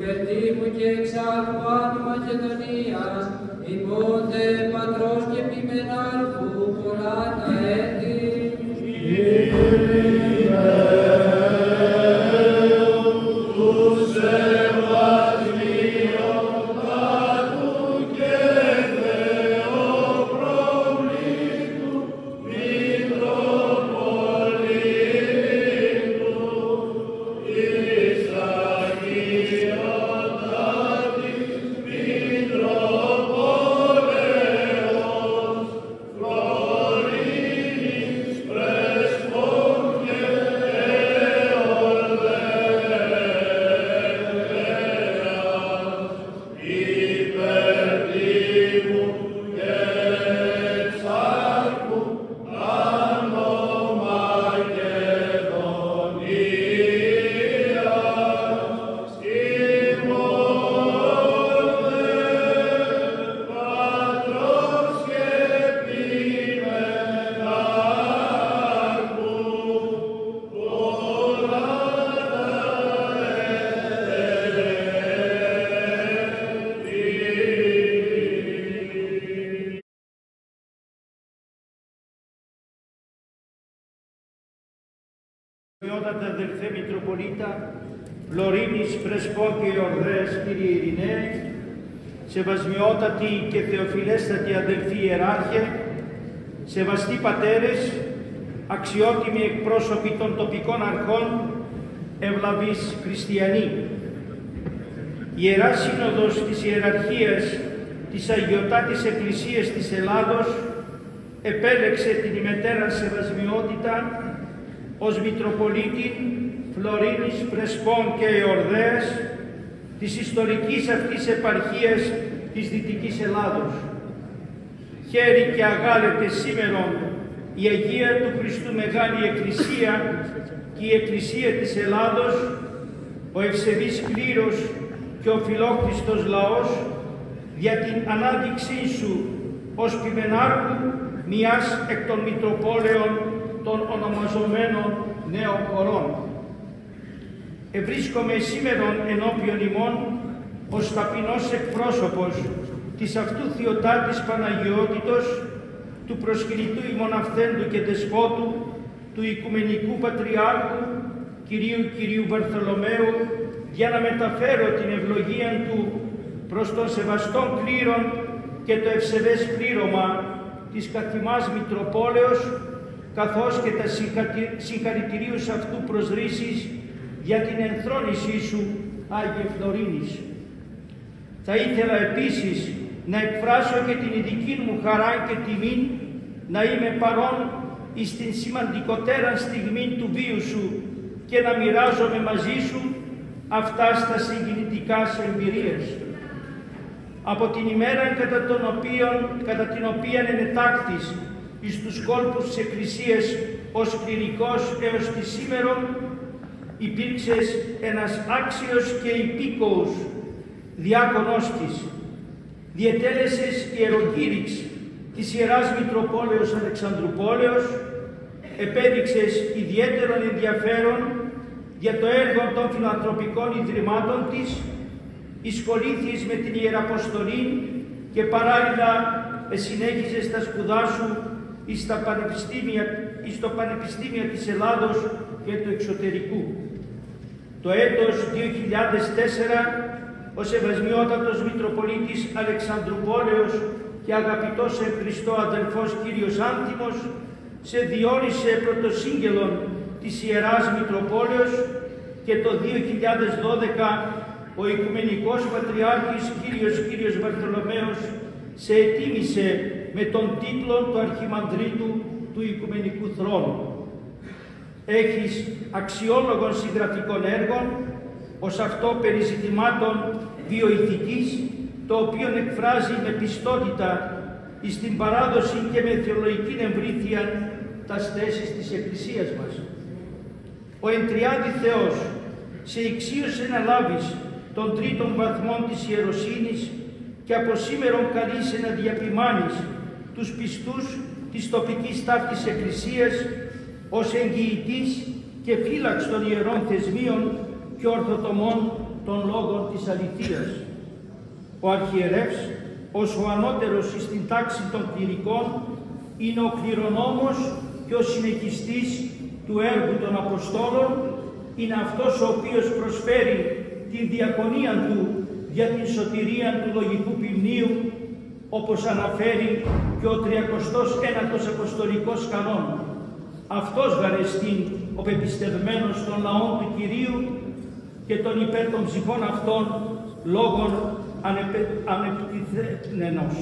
υπερτύπου και εξάρχου άνω Μακεδονίας, υπότε πατρός και πιμενάρχου πολλά τα έτη. Σεβασμιότατα αδελφέ Μητροπολίτα, Φλωρίνης, Πρεσπό και Ορδές, κύριε Ειρηναίε, σεβασμιότατοι και θεοφιλέστατοι αδελφοί ιεράρχε, σεβαστοί πατέρες, αξιότιμοι εκπρόσωποι των τοπικών αρχών, ευλαβείς χριστιανοί. Η Ιερά Σύνοδος της Ιεραρχίας της Αγιωτάτης Εκκλησίας της Ελλάδος επέλεξε την ημετέρα σεβασμιότητα ως Μητροπολίτη Φλωρίνης, Πρεσπών και Εορδαίας της ιστορικής αυτής επαρχίας της Δυτικής Ελλάδος. Χαίρει και αγάλεται σήμερον η Αγία του Χριστού Μεγάλη Εκκλησία και η Εκκλησία της Ελλάδος, ο ευσεβής κλήρος και ο φιλόκτιστος λαός, για την ανάδειξή σου ως ποιμενάρχου μιας εκ των Μητροπόλεων των ονομαζομένων νέων χωρών. Ευρίσκομαι σήμερον ενώπιον ημών ως ταπεινός εκπρόσωπος της αυτού Θεοτάτης Παναγιότητος, του προσκυνητού ημών αυθέντου και δεσπότου, του Οικουμενικού Πατριάρχου, Κυρίου Βαρθολομαίου, για να μεταφέρω την ευλογία του προς τον σεβαστόν κλήρον και το ευσεβές πλήρωμα της καθημάς Μητροπόλεως, καθώς και τα συγχαρητηρίους αυτού προσρήσεις για την ενθρόνησή σου, Άγιε Φλωρίνης. Θα ήθελα επίσης να εκφράσω και την ειδική μου χαρά και τιμή να είμαι παρόν εις την σημαντικότερα στιγμή του βίου σου και να μοιράζομαι μαζί σου αυτά στα συγκινητικά σε εμπειρίες. Από την ημέρα κατά την οποία ενετάχθης εις τους κόλπους της Εκκλησίας ως κληρικός έως τη σήμερον, υπήρξες ένας άξιος και υπήκοος διάκονός της. Διετέλεσες ιεροκήρυξ της Ιεράς Μητροπόλεως Αλεξανδρουπόλεως, επέδειξες ιδιαίτερον ενδιαφέρον για το έργο των φιλανθρωπικών ιδρυμάτων της, εισχολήθηκες με την Ιεραποστολή και παράλληλα συνέχιζες τα σπουδά σου στο Πανεπιστήμιο της Ελλάδος και του Εξωτερικού. Το έτος 2004, ο Σεβασμιότατος Μητροπολίτης Αλεξανδρουπόλεως και αγαπητός εν Χριστώ αδελφός Κύριος Άνθιμος σε διόρισε πρωτοσύγγελον της Ιεράς Μητροπόλεως και το 2012 ο Οικουμενικός Πατριάρχης Κύριος Βαρθολομαίος σε ετίμησε με τον τίτλο του Αρχιμανδρίτου του Οικουμενικού Θρόνου. Έχεις αξιόλογων συγγραφικών έργων, ως αυτό περί ζητημάτων βιοηθικής, το οποίο εκφράζει με πιστότητα εις την παράδοση και με θεολογική εμβρήθεια τας θέσεις της Εκκλησίας μας. Ο Εντριάδη Θεός σε εξίωσε να λάβεις των τρίτων βαθμών της ιεροσύνης και από σήμερον καλείσαι να διαπημάνεις τους πιστούς της τοπικής ταύτης Εκκλησίας ως εγγυητής και φύλαξ των ιερών θεσμίων και ορθοτομών των λόγων της αληθείας. Ο αρχιερεύς, ως ο ανώτερος στην τάξη των κληρικών, είναι ο κληρονόμος και ο συνεχιστής του έργου των Αποστόλων, είναι αυτός ο οποίος προσφέρει τη διακονία του για την σωτηρία του λογικού ποιμνίου, όπως αναφέρει και ο 39ος Αποστολικός κανόν. Αυτός γαρεστήν ο πεπιστευμένος των λαών του Κυρίου και των υπέρ των ψυχών αυτών λόγων ανεπτυθένενος.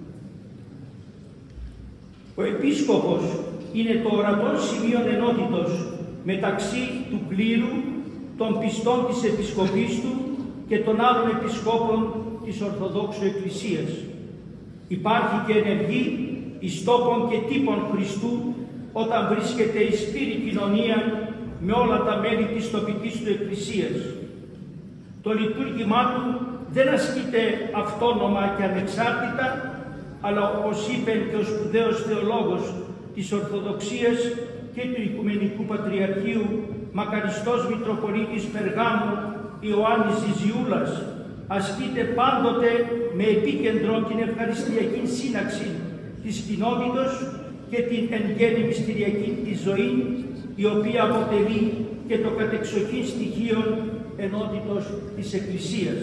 Ο Επίσκοπος είναι το ορατό σημείο ενότητος μεταξύ του κλήρου, των πιστών της Επισκοπής του και των άλλων επισκόπων της Ορθοδόξου Εκκλησίας. Υπάρχει και ενεργή εις τόπων και τύπων Χριστού όταν βρίσκεται εις πλήρη κοινωνία με όλα τα μέλη της τοπικής του Εκκλησίας. Το λειτουργήμά του δεν ασκείται αυτόνομα και ανεξάρτητα, αλλά όπως είπε και ο σπουδαίος θεολόγος της Ορθοδοξίας και του Οικουμενικού Πατριαρχείου, μακαριστός Μητροπολίτης Περγάμου Ιωάννης Ζιζιούλας, ασκείται πάντοτε με επίκεντρο την ευχαριστιακή σύναξη της κοινότητος και την εν γέννη μυστηριακή της ζωή, η οποία αποτελεί και το κατεξοχήν στοιχείο ενότητος της Εκκλησίας.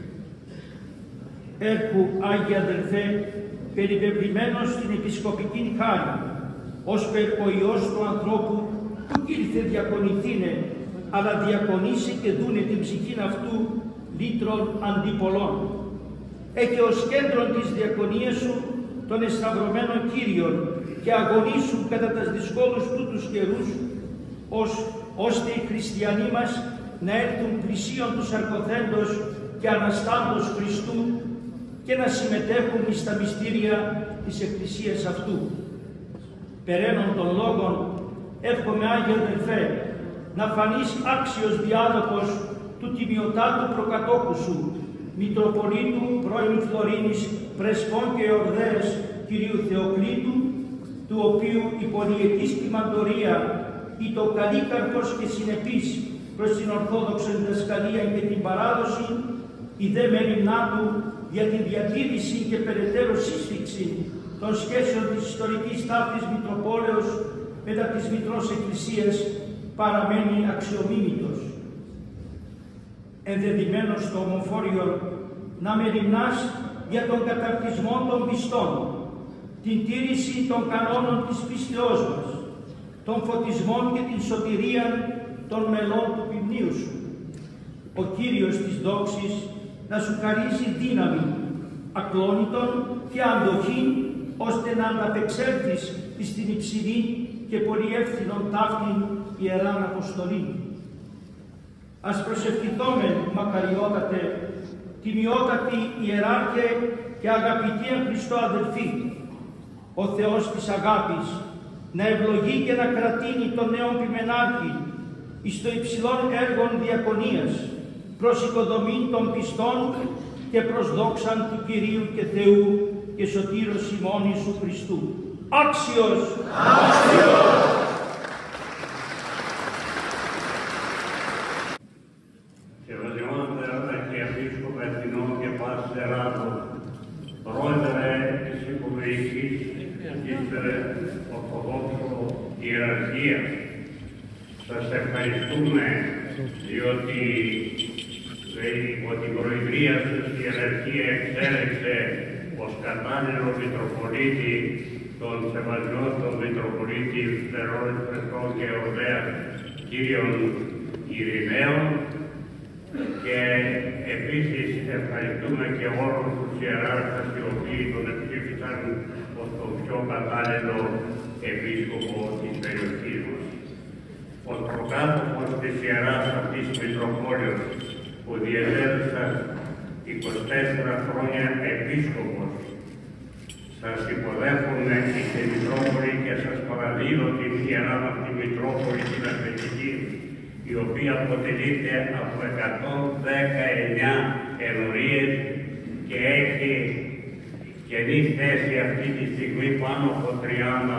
Έρχου, Άγιε αδελφέ, περιβεβλημένος στην επισκοπική χάρη, ώσπερ ο Υιός του ανθρώπου που ήλθε διακονηθήνε, αλλά διακονήσει και δούνε την ψυχήν αυτού λύτρων αντιπολών. Έχει ως κέντρον της διακονίας σου των εσταυρωμένων Κύριων και αγωνίσου κατά τας δυσκόλους τούτους καιρούς, ώστε οι χριστιανοί μας να έρθουν πλησίον του σαρκοθέντος και αναστάντος Χριστού και να συμμετέχουν στα μυστήρια της Εκκλησίας αυτού. Περαίνον των λόγων, εύχομαι, Άγιε αδελφέ, να φανείς άξιος διάδοχος του τιμιωτάτου προκατόχου σου, Μητροπολίτου πρώην Φλωρίνης, Πρεσπών και Ορδέες Κυρίου Θεοκλήτου, του οποίου η πολυετής ποιμαντορία ή το καλή καρπός και συνεπής προς την Ορθόδοξη διδασκαλία και την παράδοση, η δε μεριμνά του για τη διατήρηση και περαιτέρω σύσφυξη των σχέσεων της ιστορικής ταύτης Μητροπόλεως μετά της Μητρός Εκκλησίας παραμένει αξιομίμητος. Ενδεδειμένος στο ομοφόριο να μεριμνάς για τον καταρτισμό των πιστών, την τήρηση των κανόνων της πίστεώς μας, των φωτισμών και την σωτηρία των μελών του ποιμνίου σου. Ο Κύριος της δόξης να σου χαρίσει δύναμη, ακλόνητον και αντοχή, ώστε να ανταπεξέλθεις στην υψηλή και πολυεύθυνον ταύτην Ιεράν Αποστολή. Ας προσευχηθόμεν, μακαριότατε, τιμιότατη Ιεράρχε και αγαπητή εν Χριστώ αδελφοί, ο Θεός της αγάπης να ευλογεί και να κρατείνει τον νέον ποιμενάρχη εις το υψηλών έργων διακονίας, προς οικοδομήν των πιστών και προς δόξαν του Κυρίου και Θεού και σωτήρος ημών Ιησού Χριστού. Άξιος! Άξιος! Σεβασμιότατα Αρχιεπίσκοπε Αθηνών και πάσης Ελλάδος, Πρόεδρε της Οικουμενικής της Ορθοδόξου Ιεραρχίας, σας ευχαριστούμε διότι υπό την προεδρία σας η Ιεραρχία εξέλεξε ως κατάλληλο Μητροπολίτη των Σεβασμιότατων Μητροπολίτη Φτερών, Πρεσπών και Ορδέας κύριων Ειρηναίων, και επίσης ευχαριστούμε και όλους τους ιεράρχες οι οποίοι τον εψήφισαν ως τον πιο κατάλληλο επίσκοπο της περιοχής μας. Ως προκάτοχος της Ιεράς αυτής Μητροπόλεως που διεδέθησα 24 χρόνια επίσκοπος, σας υποδέχομαι στη Μητρόπολη και σας παραδίδω την Ιερά αυτή Μητρόπολη την Αρβετική, η οποία αποτελείται από 119 ενορίες και έχει καινή θέση αυτή τη στιγμή πάνω από 30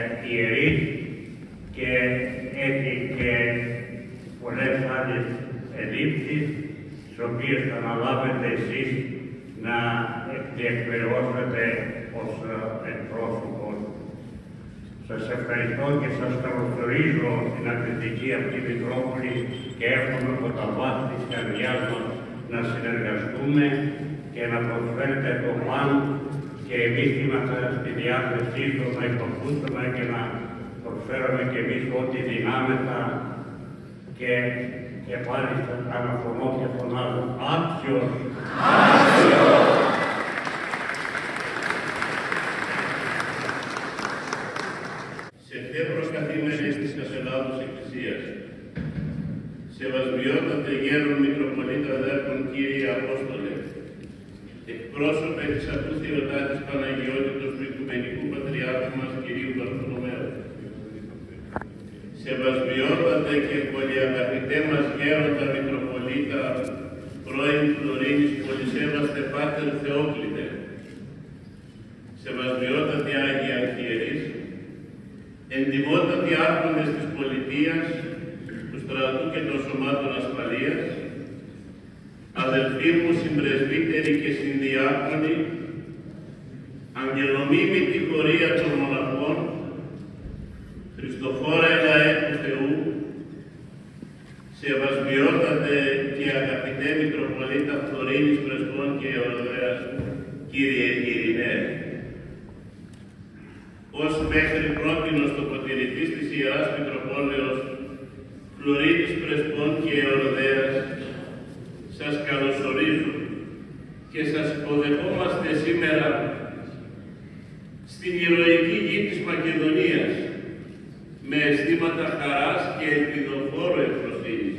ιερείς και έχει και πολλές άλλες ελλείψεις, τις οποίες θα αναλάβετε εσείς να διεκπαιρεώσετε ως εκπρόσωπος. Σας ευχαριστώ και σας καλωσορίζω στην ακριτική αυτή Μητρόπολη και εύχομαι από τα βάθη της καρδιάς μας να συνεργαστούμε και να προσφέρετε το παν και εμείς είμαστε στη διάθεσή σας να υποκούσουμε και να προσφέρουμε και εμείς ό,τι δυνάμετα και πάλι σας αναφωνώ και φωνάζω άξιος. Σεπτέμβρος καθήμενης της Κασελάδος Εκκλησίας. Σεβασμιότατε γέρον Μητροπολίτα Δέρκον Κύριε Απόστολε, εκπρόσωπε της αυτού θηρωτάτης Παναγιώτητος του Οικουμενικού Πατριάρχου μας Κυρίου Βαρθολομαίου. Σεβασμιότατε και πολυαγαπητέ μας γέροντα Μητροπολίτα πρώην Φλωρίνης πολυσέβαστε Πάτερ Θεόκλητε. Σεβασμιότατε Άγιοι Αρχιερείς, εντιμότατοι άρχοντες της πολιτείας, του στρατού και των σωμάτων ασφαλείας, αδελφοί μου συμπρεσβύτεροι και συνδιάκονοι, αγγελομίμητη χωρία των μοναχών, Χριστοφόρα λαέ του Θεού, σεβασμιότατε και αγαπητέ Μητροπολίτα Φλωρίνης Πρεσπών και Οροδέας, Κύριε Ειρηναίε, ως μέχρι πρότινος τοποτηρητής της Ιεράς Μητροπόλεως Φλωρίνης Πρεσπών και Οροδέας, σας καλωσορίζω και σας υποδεχόμαστε σήμερα στην ηρωική γη της Μακεδονίας με αισθήματα χαράς και ελπιδοφόρου ευγνωμοσύνης.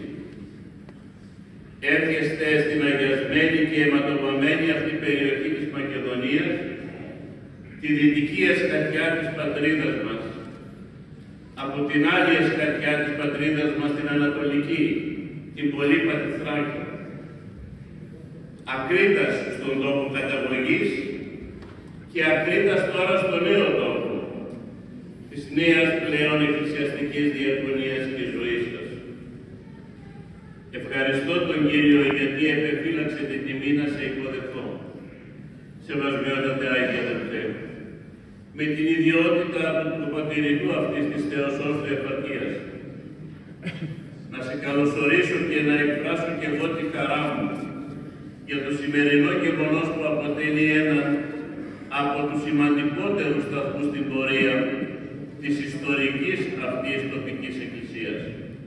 Έρχεστε στην αγιασμένη και αιματοβαμμένη αυτή περιοχή της Μακεδονίας, τη δυτική εσκατιά της πατρίδας μας, από την άλλη εσκατιά της πατρίδας μας, την ανατολική, την πολύπατη Θράκη. Ακρίτας στον τόπο καταγωγής και ακρίτας τώρα στο νέο τόπο της νέας πλέον εκκλησιαστικής διακονίας και ζωής σας. Ευχαριστώ τον Κύριο γιατί επεφύλαξε την τιμή να σε υποδεχθώ. Σεβασμιότατε Άγιε Αδελφέ, με την ιδιότητα του πατηρητού αυτής της θεοσόστου επαρχίας, να σε καλωσορίσω και να εκφράσω και εγώ τη χαρά μου για το σημερινό γεγονός που αποτελεί έναν από τους σημαντικότερους σταθμούς στην πορεία της ιστορικής αυτής τοπικής εκκλησίας.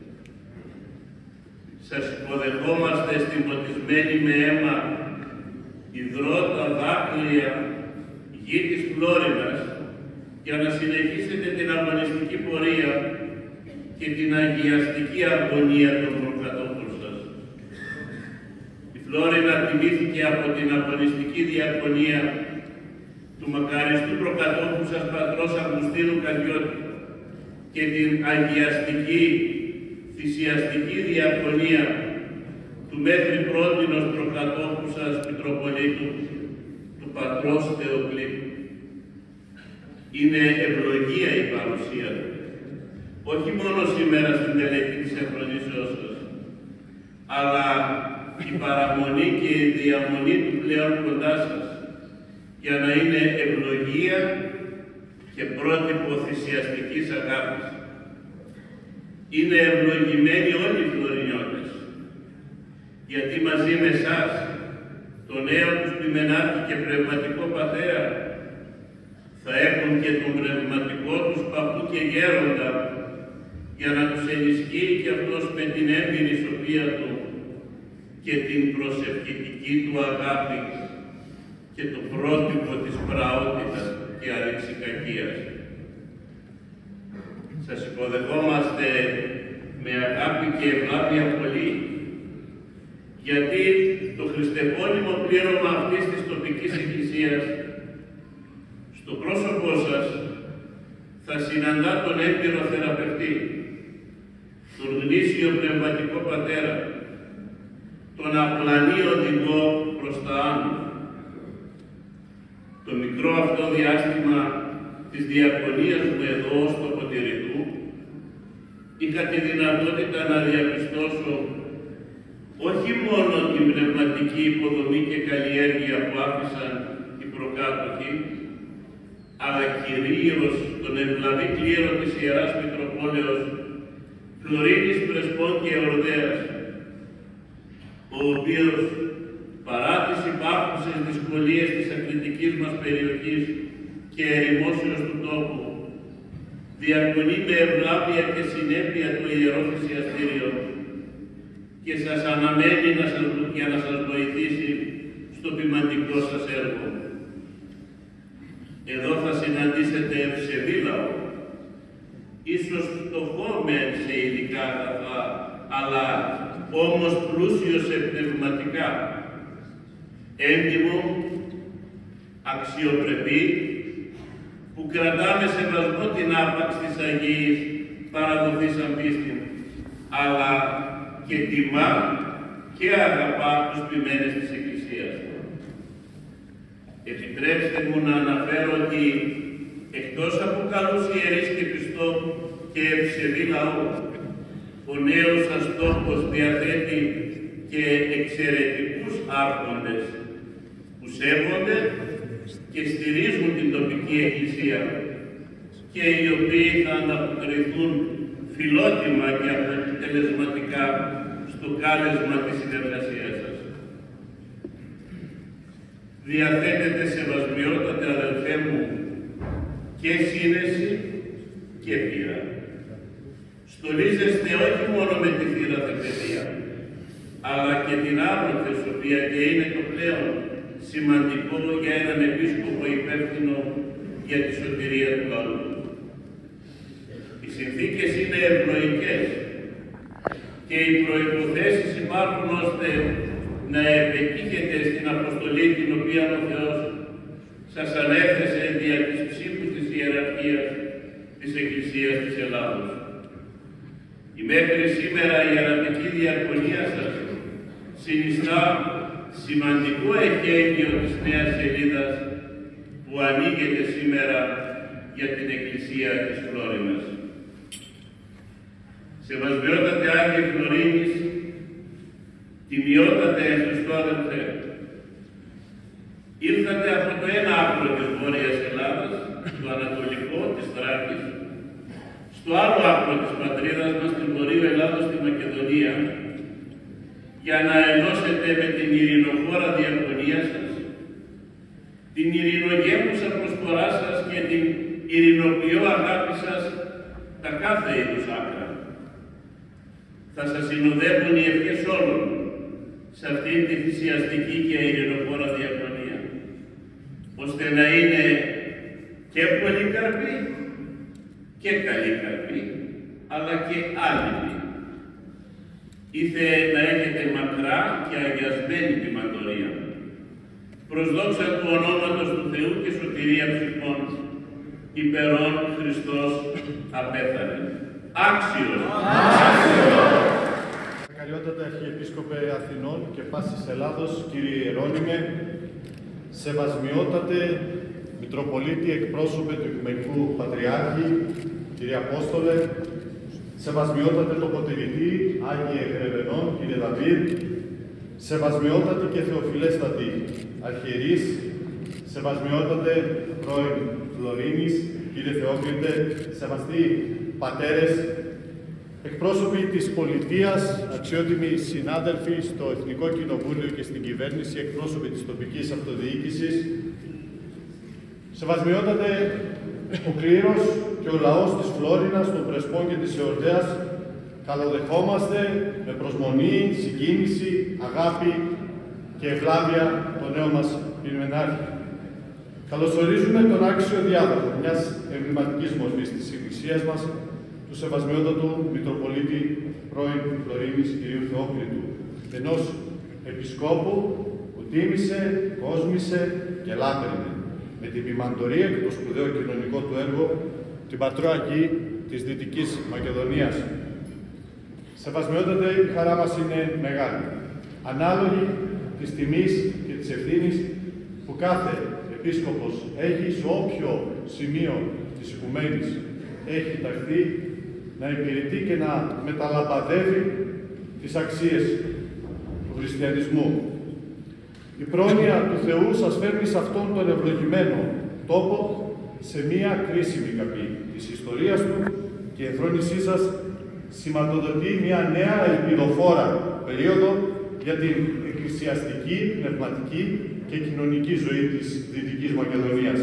Σας υποδεχόμαστε στην ποτισμένη με αίμα υδρότα δάκρυα γη της Φλόρινας για να συνεχίσετε την αγωνιστική πορεία και την αγιαστική αγωνία των προκατόχων σας. Η Φλόρινα τιμήθηκε από την αγωνιστική διακονία του μακαριστού προκατόχου σας πατρός Αυγουστίνου Καριώτη και την αγιαστική θυσιαστική διακονία του μέχρι πρότινος προκατόχου σας Μητροπολίτου του πατρός Θεοκλήτου. Είναι ευλογία η παρουσία του, όχι μόνο σήμερα στην τελετή της εμφανίσεώς σας, αλλά η παραμονή και η διαμονή του πλέον κοντά σας, για να είναι ευλογία και πρότυπο θυσιαστικής αγάπης. Είναι ευλογημένοι όλοι οι Φλωρινιώτες, γιατί μαζί με εσάς, τον νέο τους πλημενάρχη και πνευματικό πατέρα, θα έχουν και τον πνευματικό τους παππού και γέροντα, για να τους ενισχύει και αυτός με την έμπειρη σοφία του και την προσευχητική του αγάπη και το πρότυπο της πραότητας και αρεξικακίας. Σας υποδεχόμαστε με αγάπη και ευλάβεια πολύ, γιατί το χριστεπώνυμο πλήρωμα αυτής της τοπικής εκκλησίας στο πρόσωπό σας θα συναντά τον έμπειρο θεραπευτή, τον γνήσιο πνευματικό πατέρα, τον απλανή οδηγό προς τα άνω. Το μικρό αυτό διάστημα της διακονίας μου εδώ στο ποτηριτού είχα τη δυνατότητα να διαπιστώσω όχι μόνο την πνευματική υποδομή και καλλιέργεια που άφησαν οι προκάτοχοι, αλλά κυρίως τον ευλαβή κλήρο της Ιεράς Μητροπόλεως Φλωρίνης, Πρεσπών και Ορδέας, ο οποίος παρά τις υπάρχουσες δυσκολίες της ακριτικής μας περιοχής και ερημόσεως του τόπου, διακονεί με ευλάβεια και συνέπεια το Ιερό Θυσιαστήριο και σας αναμένει για να σας βοηθήσει στο ποιμαντικό σας έργο. Εδώ θα συναντήσετε ευσεβή λαό, ίσως φτωχό μεν σε υλικά αγαθά, αλλά όμως πλούσιο σε πνευματικά, έντιμο, αξιοπρεπή, που κρατά με σεβασμό την άπαξ της Αγίας παραδοθήσαν πίστη, αλλά και τιμά και αγαπά τους ποιμένες της Εκκλησίας. Επιτρέψτε μου να αναφέρω ότι εκτός από καλούς ιερείς και πιστό και ευσεβή λαό, ο νέος σας τόπος διαθέτει και εξαιρετικούς άρχοντες που σέβονται και στηρίζουν την τοπική εκκλησία και οι οποίοι θα ανταποκριθούν φιλότιμα και αποτελεσματικά στο κάλεσμα της συνεργασίας σας. Διαθέτετε, σεβασμιότατε αδελφέ μου, και σύνεση και πείρα. Στολίζεστε όχι μόνο με τη θύρα παιδεία, αλλά και την άπλωθες, οποία και είναι το πλέον σημαντικό για έναν επίσκοπο υπεύθυνο για τη σωτηρία του λαού. Οι συνθήκες είναι ευνοϊκές και οι προϋποθέσεις υπάρχουν ώστε να επετύχετε στην αποστολή την οποία ο Θεός σας ανέθεσε δια της ψήφου της ιεραρχίας της Εκκλησίας της Ελλάδος. Η μέχρι σήμερα ιερατική διακονία σας συνιστά σημαντικό εχέγγυο της νέας σελίδας που ανοίγεται σήμερα για την Εκκλησία της Φλόρινας. Σεβασμιότατε Άγιε Φλωρίνης, τιμιότατε εν Χριστώ αδελφέ, ήρθατε από το ένα άκρο της Βόρειας Ελλάδας, το ανατολικό της Θράκης, στο άλλο άκρο της πατρίδας μας, την Βορείου Ελλάδος, στη Μακεδονία, για να ενώσετε με την ειρηνοφόρα διακονία σας, την ειρηνογέμουσα προσφορά σας και την ειρηνοποιώ αγάπη σας τα κάθε είδους άκρα. Θα σας συνοδεύουν οι ευχές όλων σε αυτήν τη θυσιαστική και ειρηνοφόρα διακονία, ώστε να είναι και πολύ καρπή και καλή καρπή, αλλά και άλυπη. Ήθε να έχετε μακρά και αγιασμένη ποιμαντορία, προς δόξα του ονόματος του Θεού και σωτηρία ψυχών, υπερών Χριστός απέθανε. Άξιος! Κακαριότατα Αρχιεπίσκοπε Αθηνών και πάσης Ελλάδος, κύριε Ιερώνυμε, σεβασμιότατε Μητροπολίτη εκπρόσωπε του Οικουμενικού Πατριάρχη, κύριε Απόστολε, σεβασμιότατε τοποτηρητή Άγιε Γρεβενών, κύριε Δαβίδ, σεβασμιότατε και θεοφιλέστατη Αρχιερείς, σεβασμιότατε πρώην Φλωρίνης, κύριε Θεόκριτε, σεβαστοί πατέρες, εκπρόσωποι της πολιτείας, αξιότιμοι συνάδελφοι στο Εθνικό Κοινοβούλιο και στην κυβέρνηση, εκπρόσωποι της τοπικής αυτοδιοίκησης, σεβασμιότατε ο κλήρος και ο λαός της Φλόρινας, των Πρεσπών και της Εορδέας, καλοδεχόμαστε με προσμονή, συγκίνηση, αγάπη και ευλάβεια τον νέο μας ποιμενάρχη. Καλωσορίζουμε τον άξιο διάδοχο μιας εμβληματικής μορφής της Εκκλησίας μας, του σεβασμιότατου Μητροπολίτη πρώην Φλωρίνης κ. Θεόκριτου, ενός επισκόπου που τίμησε, κόσμησε και λάτρινε με την ποιμαντορία και το σπουδαίο κοινωνικό του έργο την πατρόα γη της Δυτικής Μακεδονίας. Σεβασμιότατε, η χαρά μας είναι μεγάλη, ανάλογη της τιμής και της ευθύνης που κάθε επίσκοπος έχει σε όποιο σημείο της οικουμένης έχει ταχθεί να υπηρετεί και να μεταλαμπαδεύει τις αξίες χριστιανισμού. Η πρόνοια του Θεού σας φέρνει σε αυτόν τον ευλογημένο τόπο σε μία κρίσιμη καπή της ιστορίας του και η ενθρόνησή σας σηματοδοτεί μια νέα ελπιδοφόρα περίοδο για την εκκλησιαστική, πνευματική και κοινωνική ζωή της Δυτικής Μακεδονίας.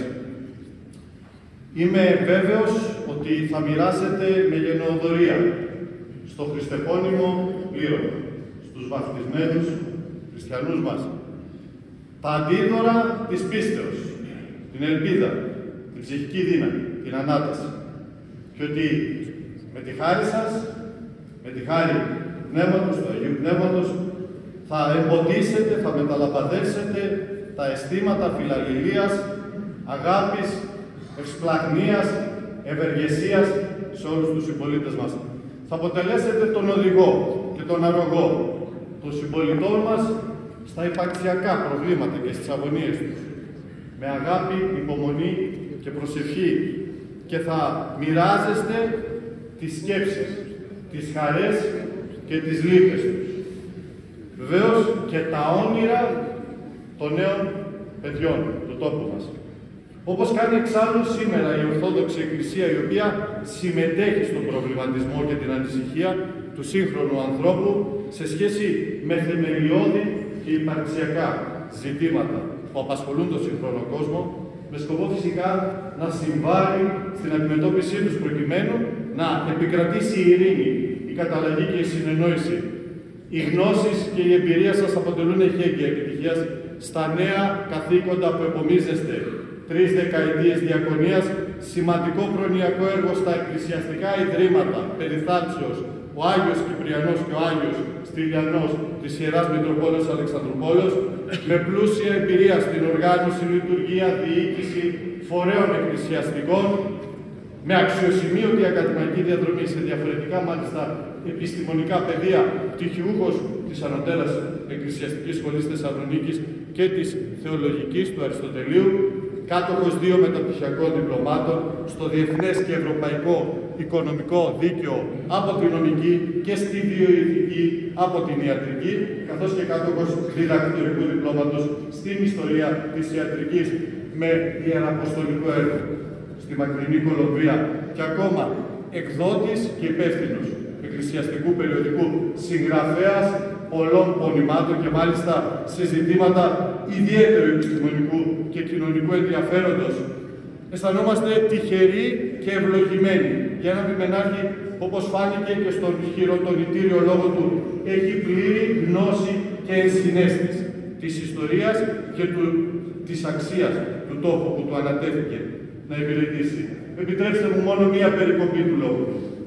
Είμαι βέβαιος ότι θα μοιράσετε με γενναιοδωρία στο χριστεπώνυμο πλήρωμα, στους βαφτισμένους χριστιανούς μας, τα αντίδωρα της πίστεως, την ελπίδα, την ψυχική δύναμη, την ανάταση. Και ότι με τη χάρη σας, με τη χάρη Πνεύματος, του Αγίου Πνεύματος, θα εμποδίσετε, θα μεταλαμπαδεύσετε τα αισθήματα φιλαλληλίας, αγάπης, ευσπλαχνίας, ευεργεσίας σε όλους τους συμπολίτες μας. Θα αποτελέσετε τον οδηγό και τον αρρωγό των συμπολιτών μας στα υπαρξιακά προβλήματα και στις αγωνίες τους, με αγάπη, υπομονή και προσευχή, και θα μοιράζεστε τις σκέψεις, τις χαρές και τις λύπες τους. Βεβαίως και τα όνειρα των νέων παιδιών του τόπου μας. Όπως κάνει εξάλλου σήμερα η Ορθόδοξη Εκκλησία, η οποία συμμετέχει στον προβληματισμό και την ανησυχία του σύγχρονου ανθρώπου σε σχέση με θεμελιώδη και υπαρξιακά ζητήματα που απασχολούν τον σύγχρονο κόσμο, με σκοπό φυσικά να συμβάλλει στην αντιμετώπιση τους προκειμένου να επικρατήσει η ειρήνη, η καταλλαγή και η συνεννόηση. Οι γνώσεις και η εμπειρία σας αποτελούν εχέγγυα επιτυχίας στα νέα καθήκοντα που επομίζεστε. 3 δεκαετίες διακονίας, σημαντικό προνοιακό έργο στα εκκλησιαστικά ιδρύματα περιθάλψεως, ο Άγιος Κυπριανός και ο Άγιος Στυλιανός της Ιεράς Μητροπόλεως Αλεξανδρουπόλεως, με πλούσια εμπειρία στην οργάνωση, λειτουργία, διοίκηση φορέων εκκλησιαστικών, με αξιοσημείωτη ακαδημαϊκή διαδρομή σε διαφορετικά μάλιστα επιστημονικά πεδία, πτυχιούχος της Ανωτέρας Εκκλησιαστικής Σχολής Θεσσαλονίκης και της Θεολογικής του Αριστοτελείου, κάτοχος 2 μεταπτυχιακών διπλωμάτων στο Διεθνές και Ευρωπαϊκό Οικονομικό Δίκαιο από την νομική και στη βιοειθική από την ιατρική, καθώς και κάτοχος διδακτορικού διπλώματος στην ιστορία της ιατρικής με ιεραποστολικό έργο στη μακρινή Κολομβία, και ακόμα εκδότης και υπεύθυνος εκκλησιαστικού περιοδικού, συγγραφέας πολλών πονημάτων και μάλιστα σε ζητήματα ιδιαίτερου επιστημονικού και κοινωνικού ενδιαφέροντος. Αισθανόμαστε τυχεροί και ευλογημένοι για έναν πιμενάρχη, όπως φάνηκε και στον χειροτονητήριο λόγο του, έχει πλήρη γνώση και ενσυναίσθηση της ιστορίας και της αξίας του τόπου που του ανατέθηκε να υπηρετήσει. Επιτρέψτε μου μόνο μία περικοπή του λόγου.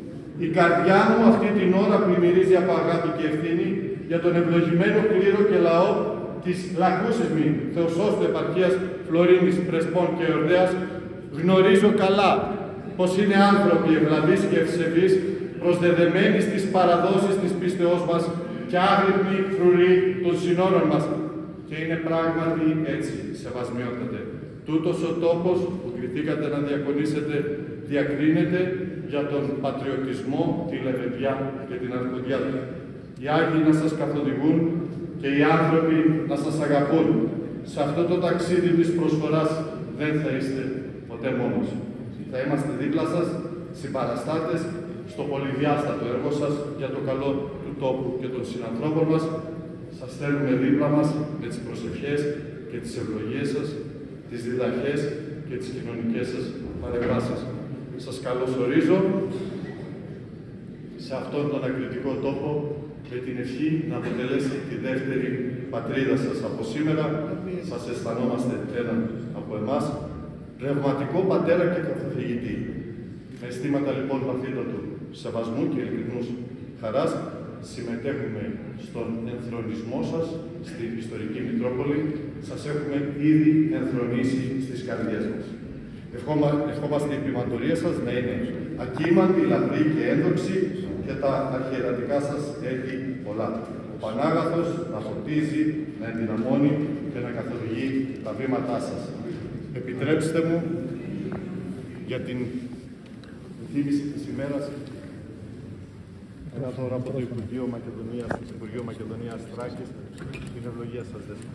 Η καρδιά μου αυτή την ώρα πλημμυρίζει από αγάπη και ευθύνη για τον ευλογημένο κλήρο και λαό της λακούσιμη Θεοσώστου Επαρχίας Φλωρίνης, Πρεσπών και Εορδέας. Γνωρίζω καλά πως είναι άνθρωποι ευλαβείς και ευσεβείς, προσδεδεμένοι στις παραδόσεις της πίστεώς μας και άγρυπνοι φρουροί των συνόρων μας. Και είναι πράγματι έτσι, σεβασμιότατε. Τούτος ο τόπος που κληθήκατε να διακονήσετε διακρίνεται για τον πατριωτισμό, τη λεβεδιά και την αρχοντιά του. Οι Άγιοι να σας καθοδηγούν και οι άνθρωποι να σας αγαπούν. Σε αυτό το ταξίδι της προσφοράς δεν θα είστε ποτέ μόνος. Θα είμαστε δίπλα σας, συμπαραστάτες, στο πολυδιάστατο έργο σας για το καλό του τόπου και των συνανθρώπων μας. Σας θέλουμε δίπλα μας με τις προσευχές και τις ευλογίες σας, τις διδαχές και τις κοινωνικές σας παρεμβάσεις. Σας καλωσορίζω σε αυτόν τον ακριτικό τόπο με την ευχή να αποτελέσει τη δεύτερη πατρίδα σας. Από σήμερα σας αισθανόμαστε έναν από εμάς πνευματικό πατέρα και καθοδηγητή. Με αισθήματα λοιπόν βαθύτατου σεβασμού και ειλικρινούς χαράς συμμετέχουμε στον ενθρονισμό σας στην ιστορική Μητρόπολη. Σας έχουμε ήδη ενθρονήσει στις καρδιές μας. Ευχόμαστε η ποιμαντορία σας να είναι ακίμαντη, λαμπρή και ένδοξη και τα αρχιερατικά σας έτη πολλά. Ο Πανάγαθος να φωτίζει, να ενδυναμώνει και να καθοδηγεί τα βήματά σας. Επιτρέψτε μου για την θύμηση της ημέρας Ένα δώρο από το Υπουργείο Μακεδονίας Θράκης. Την ευλογία σας, Δέσποινα.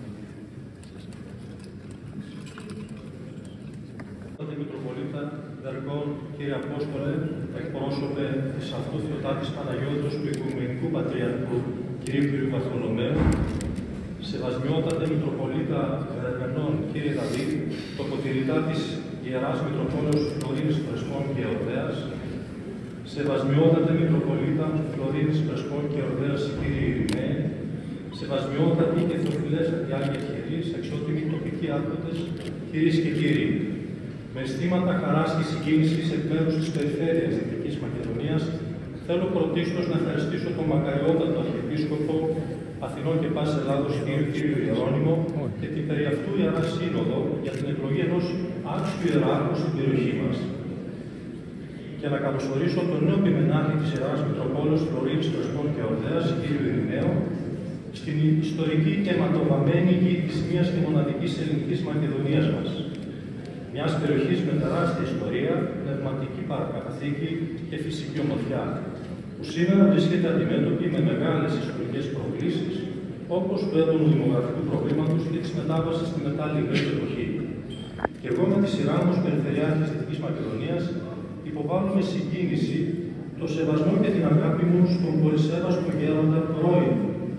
Μητροπολίτα Δερκών, κύριε Απόστολε, εκπρόσωπε της αυτού Θεοτάκης Παναγιώτος του Οικουμενικού Πατριαρχού, κυρίου Βαρθολομαίου, σεβασμιότατε Μητροπολίτα Γρεβενών, κύριε Δαβίδ, τοποτηρητά της Ιεράς Μητροπόλεως Φλωρίνης Πρεσπών και Ορδέας, σεβασμιότατε Μητροπολίτα Φλωρίνης Πρεσπών και Ορδέας, κύριε Ειρηναίε, σεβασμιότατε και θεοφιλές Άγιες Χερείς, εξότιμοι τοπικοί άρχοντες, κυρίες και κύριοι. Με αισθήματα χαράς και συγκίνησης εκ μέρους της Περιφέρειας Δυτικής Μακεδονίας, θέλω πρωτίστως να ευχαριστήσω τον μακαριότατο Αρχιεπίσκοπο Αθηνών και πάσης Ελλάδος, κύριο Ιερώνυμο, και την περί αυτού Ιερά Σύνοδο για την εκλογή ενός άξιου ιεράρχου στην περιοχή μας. Και να καλωσορίσω τον νέο πειμενάρχη της Ιεράς Μητροπόλεως Φλωρίνης Πρεσπών και Ορδέας, κύριο Ειρηναίο, στην ιστορική και αιματοβαμμένη γη της μίας και μοναδικής ελληνικής Μακεδονίας μας. Μιας περιοχής με τεράστια ιστορία, πνευματική παρακαταθήκη και φυσική ομορφιά, που σήμερα βρίσκεται αντιμέτωπη με μεγάλες ιστορικές προκλήσεις, όπως του έντονου δημογραφικού προβλήματος και της μετάβασης στη μετάλληλη εποχή. Και εγώ με τη σειρά μου ως Περιφερειάρχης Δυτικής Μακεδονίας υποβάλλω με συγκίνηση το σεβασμό και την αγάπη μου στον πολυσέβαστο γέροντα πρώην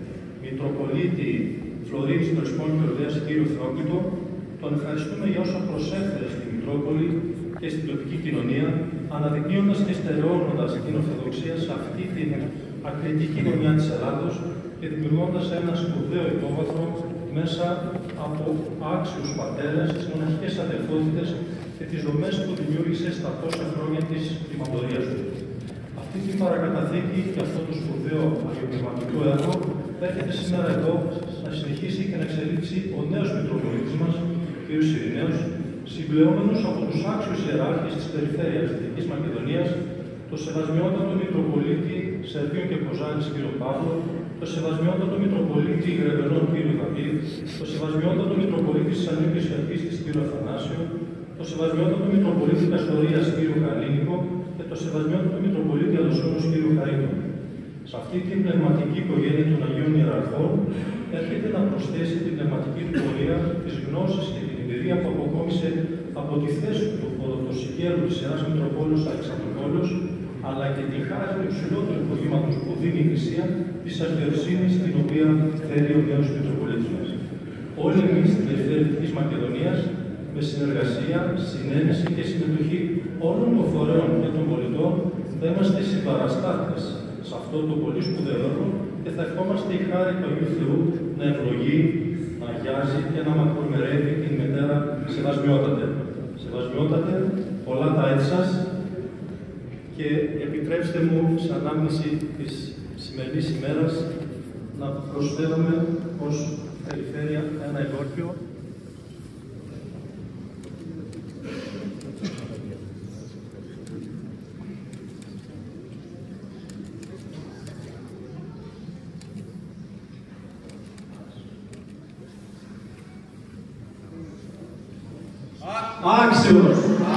Μητροπολίτη Φλωρίνης Πρεσπών και Ορδέας, κύριο Θεόκλητο. Τον ευχαριστούμε για όσα προσέφερε στη Μητρόπολη και στην τοπική κοινωνία, αναδεικνύοντας και στερεώνοντας την Ορθοδοξία σε αυτή την ακριτική κοινωνία της Ελλάδος και δημιουργώντας ένα σπουδαίο υπόβαθρο μέσα από άξιους πατέρες, τις μοναχικές αδελφότητες και τις δομές που δημιούργησε στα τόσα χρόνια της κλιματορίας του. Αυτή την παρακαταθήκη και αυτό το σπουδαίο αγιοπνευματικό έργο έρχεται σήμερα εδώ να συνεχίσει και να εξελίξει ο νέος Μητροπολίτης μας, ο κ. Ειρηναίος, συμπλεόμενος από τους άξιους ιεράρχες της Περιφέρειας Δυτικής Μακεδονίας, το σεβασμιότατο Μητροπολίτη Σερβίων και Κοζάνης κ. Παύλο, το σεβασμιότατο Μητροπολίτη Γρεβενών κ. Δαβίδ, το σεβασμιότατο Μητροπολίτη Σαλίου και Σερβίστης κ. Αθανάσιο, το σεβασμιότατο Μητροπολίτη Καστορίας κ. Καλίνικο και το σεβασμιότατο Μητροπολίτη Αδοσόνος κ. Χαρίτο. Σε αυτή την πνευματική οικογένεια των Αγίων Ιεραρχών έρχεται να προσθέσει την πνευματική του πορεία, τις γνώσεις και την εμπειρία που αποκόμισε από τη θέση του ποδοτοσικέλου της Ιεράς Μητροπόλεως Αλεξανδροπόλεως, αλλά και την χάρη του υψηλότερου υποδείγματος που δίνει η Εκκλησία της αρχαιοσύνης την οποία θέλει ο νέος Μητροπολίτης μας. Όλοι εμείς στην Περιφέρεια Δυτικής Μακεδονίας, με συνεργασία, συνένεση και συμμετοχή όλων των φορέων και των πολιτών, θα είμαστε συμπαραστάτες σε αυτό το πολύ σπουδαίο έργο και θα ευχόμαστε η χάρη του Αγίου Θεού να ευλογεί, να αγιάζει και να μακρομερεύει την μετέρα σεβασμιότατε. Σεβασμιότατε, πολλά τα έτη σας και επιτρέψτε μου σε ανάμνηση της σημερινής ημέρας να προσφέρουμε ως Περιφέρεια ένα εγγόρκιο. Άξιος!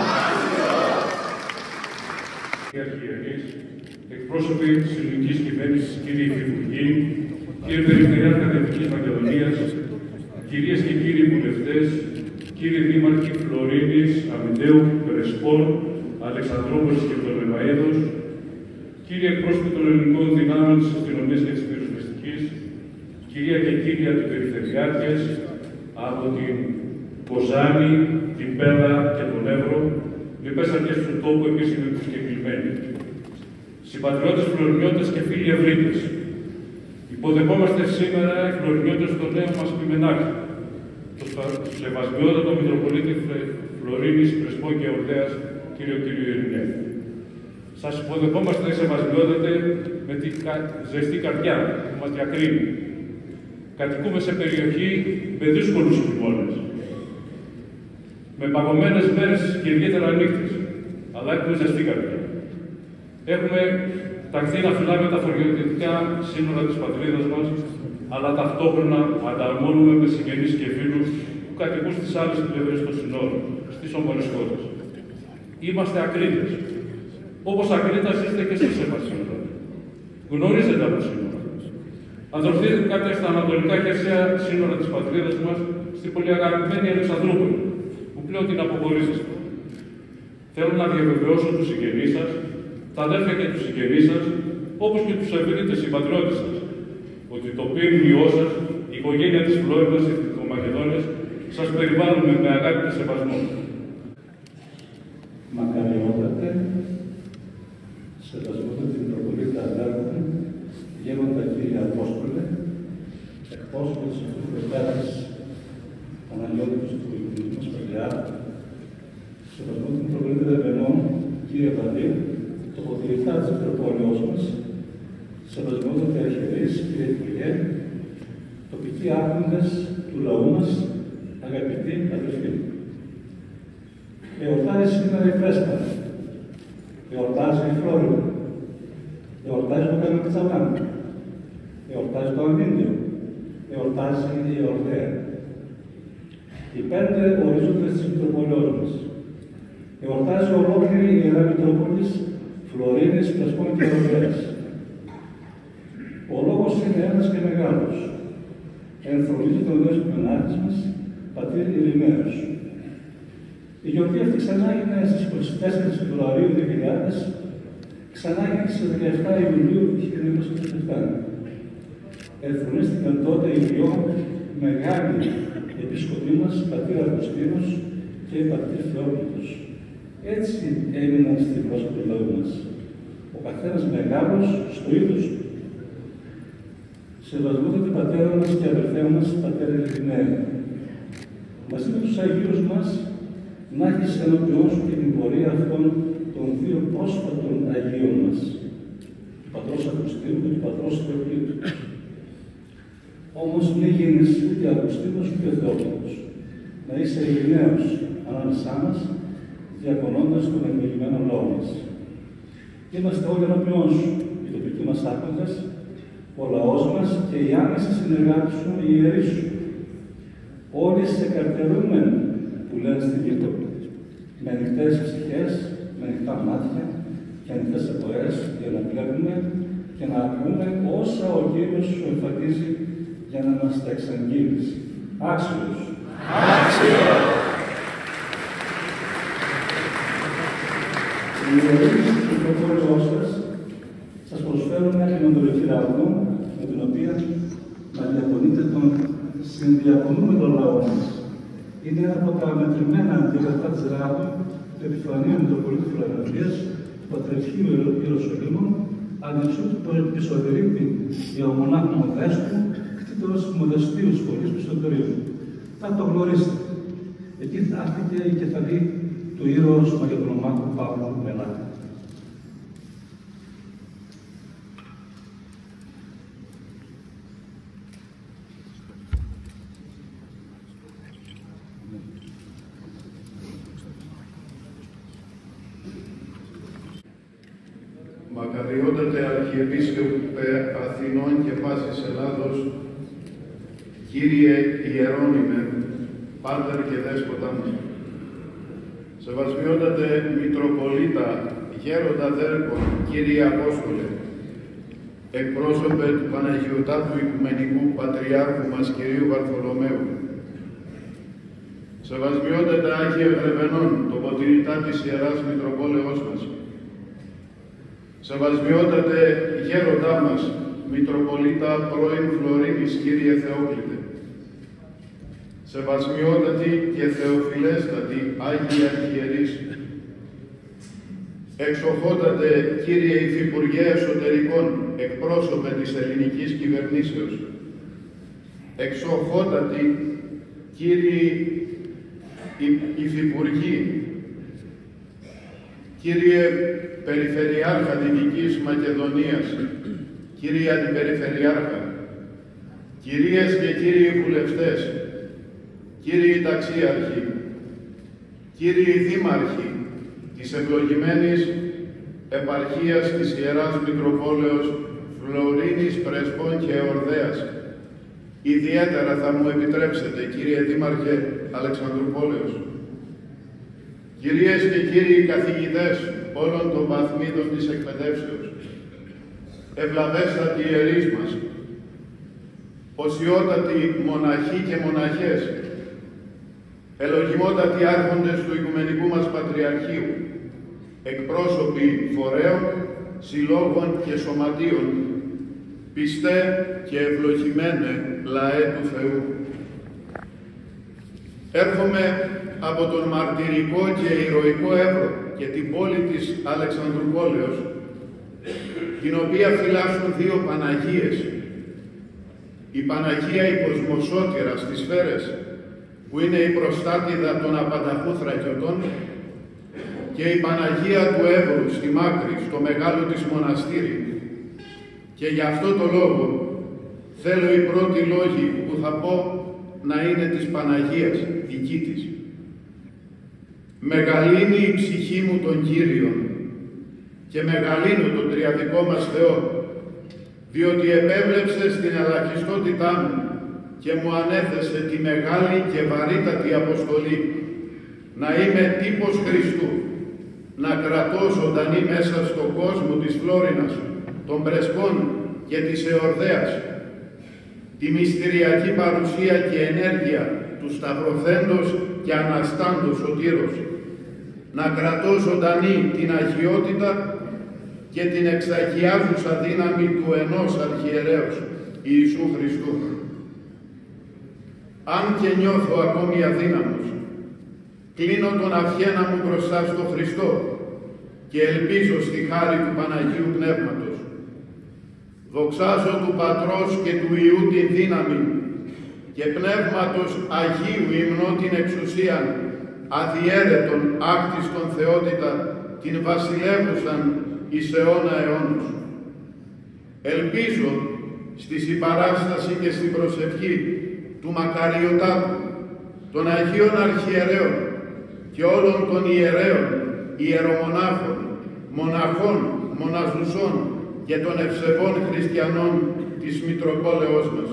Αρχιερείς, εκπρόσωποι της ελληνικής κυβέρνησης, κύριοι Υφυπουργοί, κύριε Περιφερειάρχα Δυτικής Μακεδονίας, κυρίες και κύριοι βουλευτές, κύριοι δήμαρχοι Φλωρίνης, Αμυντέου, Πρεσπών, Αλεξανδρόπολης και Πτολεμαΐδος, κύριοι εκπρόσωποι των ελληνικών δυνάμεων της αστυνομίας και της πυροσβεστικής, κυρία και κύριοι αντιπεριφερειάρχες από την Κοζάνη, την Πέλα και τον Εύρο, λοιπές αρχές του τόπου επίσημοι προσκεκλημένοι. Συμπατριώτες, φλωρινιώτες και φίλοι ευρύτες, υποδεχόμαστε σήμερα οι φλωρινιώτες στο νέο μας πειμενάρχη, το σεβασμιότατο Μητροπολίτη Φλωρίνης, Πρεσπών και Ορδέας, κύριο Ειρηναίου. Σας υποδεχόμαστε σεβασμιότατε με τη ζεστή καρδιά που μας διακρίνει. Κατοικούμε σε περιοχή με δύσκολους χειμώνες, με παγωμένες μέρες και ιδιαίτερα νύχτες, αλλά έχουμε ζεστή καρδιά. Έχουμε ταχθεί να φυλάμε τα φοριοδυτικά σύνορα της πατρίδας μας, αλλά ταυτόχρονα ανταρμόνουμε με συγγενείς και φίλους που κατοικούν στις άλλες πλευρές των συνόρων, στις όμορες χώρες. Είμαστε ακρίτες. Όπως ακρίτας είστε και εσείς, σεβασμιότατε. Γνωρίζετε από σύνορα. Ανδρωθείτε κάποια στα ανατολικά χερσαία σύνορα της πατρίδας μας, στην πολύ αγαπημένη Αλεξανδρούπολη, που πλέον την αποχωρήσατε. Θέλω να διαβεβαιώσω τους συγγενείς σας, τα αδέρφια και τους συγγενείς σας, όπως και τους ευρύτερους συμπατριώτες σας, ότι το πύργιό σας, η οικογένεια της Φλόρινας και της Μακεδόνιας, σας περιβάλλουν με αγάπη και σεβασμό. Μακαριότατε, σεβασμότατη Μητροπολίτα Αδέρφη, Γέροντα Κύριε Απόστολε, εκπρόσωπο της Αυτοκρατορίας Παναγιώτης του Πολιτικού μας Πατριάρχου, σεβασμότατη Μητροπολίτα Δερβενών, Κύριε Βαδί, τοποθετητά της Μητροπόλεως μας, σεβασμότατη Αρχιερείς, Κύριε Υπουργέ, τοπικοί άρχοντες του λαού μας, αγαπητοί αδελφοί. Εορτάζει σήμερα η Πρέσπα, εορτάζει η Φλόρινα, εορτάζει το Καλοκιτσαβάν, εορτάζει το Αμβίντιο, εορτάζει η Ορδέα. Οι 5 ορίζοντες της Μητροπολιός μας. Εορτάζει ολόκληρη η Ιερά Μητρόπολης, Φλωρίνης, Πρεσπών και Ορδέας. Ο λόγος είναι ένας και μεγάλος. Ενθρονίζεται ο νέος Μενάρχης μας, πατήρ Ειρηναίος. Η γιορτή αυτή ξανά έγινε στις 24 Φεβρουαρίου 2000, ξανά έγινε στις 17 Ιουλίου 1927. Ενθρονίστηκαν τότε οι 2 μεγάλοι επισκοποί μας, πατήρ Αυγουστίνος και πατήρ Θεόκλητος. Έτσι έμειναν στη γλώσσα του λαού μας. Ο καθένας μεγάλος στο είδος του. Σεβασμότατη πατέρα μας και αδελφέ μας, πατέρα Ειρηναίου. Μαζί με τους Αγίους μας, να έχεις ενώπιόν σου και την πορεία αυτών των 2 πρόσφατων Αγίων μας, του πατρός Αυγουστίνου και του πατρός Θεοκλήτου. Όμως μη γίνεις ούτε Αυγουστίνος ούτε Θεόκλητος. Να είσαι Ειρηναίος ανάμεσά μας, διακονώντας τον ευλογημένο λαό μας. Είμαστε όλοι ενώπιόν σου, οι τοπικοί μας άρχοντες, ο λαός μας και οι άμεσοι συνεργάτες σου, οι ιερείς σου. Όλοι σε καρτερούμενοι, που λένε στην γη, με ανοιχτές ψυχές, με ανοιχτά μάτια και ανοιχτές απορές, για να βλέπουμε και να ακούμε όσα ο Κύριος σου εμφανίζει για να μας τα εξαγγείλεις. Άξιος! Άξιος! Οι ιερείς του προπόλεως σας προσφέρουν μια κοινωνική ραβδό με την οποία να διακονείτε τον συνδιακονούμενο λαό μας. Είναι ένα από τα μετρημένα αντίγραφα της ράβδου του επιφανείου Μητροπολίτου Φιλαδελφίας, του Πατριαρχείου Ιεροσολύμων, ανεξού του Πισωδηρήτη Ιωμονάχου Μοδέστου, κτήτορος του Μοδεστίου Σχολής Πισωδηρίου. Θα το γνωρίσετε. Εκεί θαύτηκε η κεφαλή του ήρωος Μακεδονομάχου Παύλου Μελάτη. Μακαριότατε Αρχιεπίσκοπε Αθηνών και πάσης Ελλάδος, Κύριε Ιερώνυμε, Πάτερ και Δέσποτα μου, Σεβασμιότατε Μητροπολίτα, Γέροντα Δέρκον, Κύριε Απόστολε, εκπρόσωπε του Παναγιωτάτου Οικουμενικού Πατριάρχου μας Κυρίου Βαρθολομαίου, Σεβασμιότατε Άγιε Γρεβενών, τοποτηρητά της Ιεράς Μητροπόλεως μας, Σεβασμιότατε Γέροντά μας, Μητροπολίτα πρώην Φλωρίνης, Κύριε Θεόκλητε, Σεβασμιότατη και Θεοφιλέστατη Άγιοι Αρχιερείς, Εξοχότατε Κύριε Υφυπουργέ Εσωτερικών, εκπρόσωπε της ελληνικής κυβερνήσεως, Εξοχότατη Κύριοι Υφυπουργοί, Κύριε Περιφερειάρχα Δυτικής Μακεδονίας, Κύριε Αντιπεριφερειάρχα, κυρίες και κύριοι βουλευτές, κύριοι ταξίαρχοι, κύριοι δήμαρχοι της ευλογημένης επαρχίας της Ιεράς Μητροπόλεως Φλωρίνης, Πρεσπών και Ορδέας, ιδιαίτερα θα μου επιτρέψετε, κύριε Δήμαρχε Αλεξανδρουπόλεως, κυρίες και κύριοι καθηγητές όλων των βαθμίδων της εκπαιδεύσεως, ευλαβέστατοι ιερείς μας, οσιότατοι μοναχοί και μοναχές, ελογιμότατοι άρχοντες του Οικουμενικού μας Πατριαρχείου, εκπρόσωποι φορέων, συλλόγων και σωματείων, πιστέ και ευλογημένε λαέ του Θεού. Έρχομαι από τον μαρτυρικό και ηρωικό Εύρο και την πόλη της Αλεξανδρουπόλεως, την οποία φυλάσσουν δύο Παναγίες, η Παναγία η Κοσμοσώτηρα στις Σφαίρες, που είναι η προστάτηδα των απανταχού θρακιωτών, και η Παναγία του Εύρου στη Μάκρη, στο μεγάλο της μοναστήρι. Και γι' αυτό το λόγο θέλω οι πρώτοι λόγοι που θα πω να είναι της Παναγίας, δική της. Μεγαλύνει η ψυχή μου τον Κύριον και μεγαλύνω τον τριαδικό μας Θεό, διότι επέβλεψε στην ελαχιστότητά μου και μου ανέθεσε τη μεγάλη και βαρύτατη αποστολή να είμαι τύπος Χριστού, να κρατώ ζωντανή μέσα στον κόσμο της Φλόρινας, των Πρεσπών και της Εορδαίας τη μυστηριακή παρουσία και ενέργεια του σταυρωθέντος και αναστάντος σωτήρος, να κρατώ ζωντανή την αγιότητα και την εξαγιάζουσα δύναμη του ενός Αρχιερέως, Ιησού Χριστού. Αν και νιώθω ακόμη αδύναμος, κλείνω τον αυχένα μου μπροστά στο Χριστό και ελπίζω στη χάρη του Παναγίου Πνεύματος. Δοξάζω του Πατρός και του Υιού την δύναμη και Πνεύματος Αγίου υμνώ την εξουσία, αδιέρετον άκτιστον θεότητα, την βασιλεύουσαν εις αιώνα αιώνους. Ελπίζω στη συμπαράσταση και στην προσευχή του Μακαριωτάτου, των Αγίων Αρχιερέων και όλων των ιερέων, ιερομονάχων, μοναχών, μοναζουσών και των ευσεβών χριστιανών της Μητροπόλεως μας.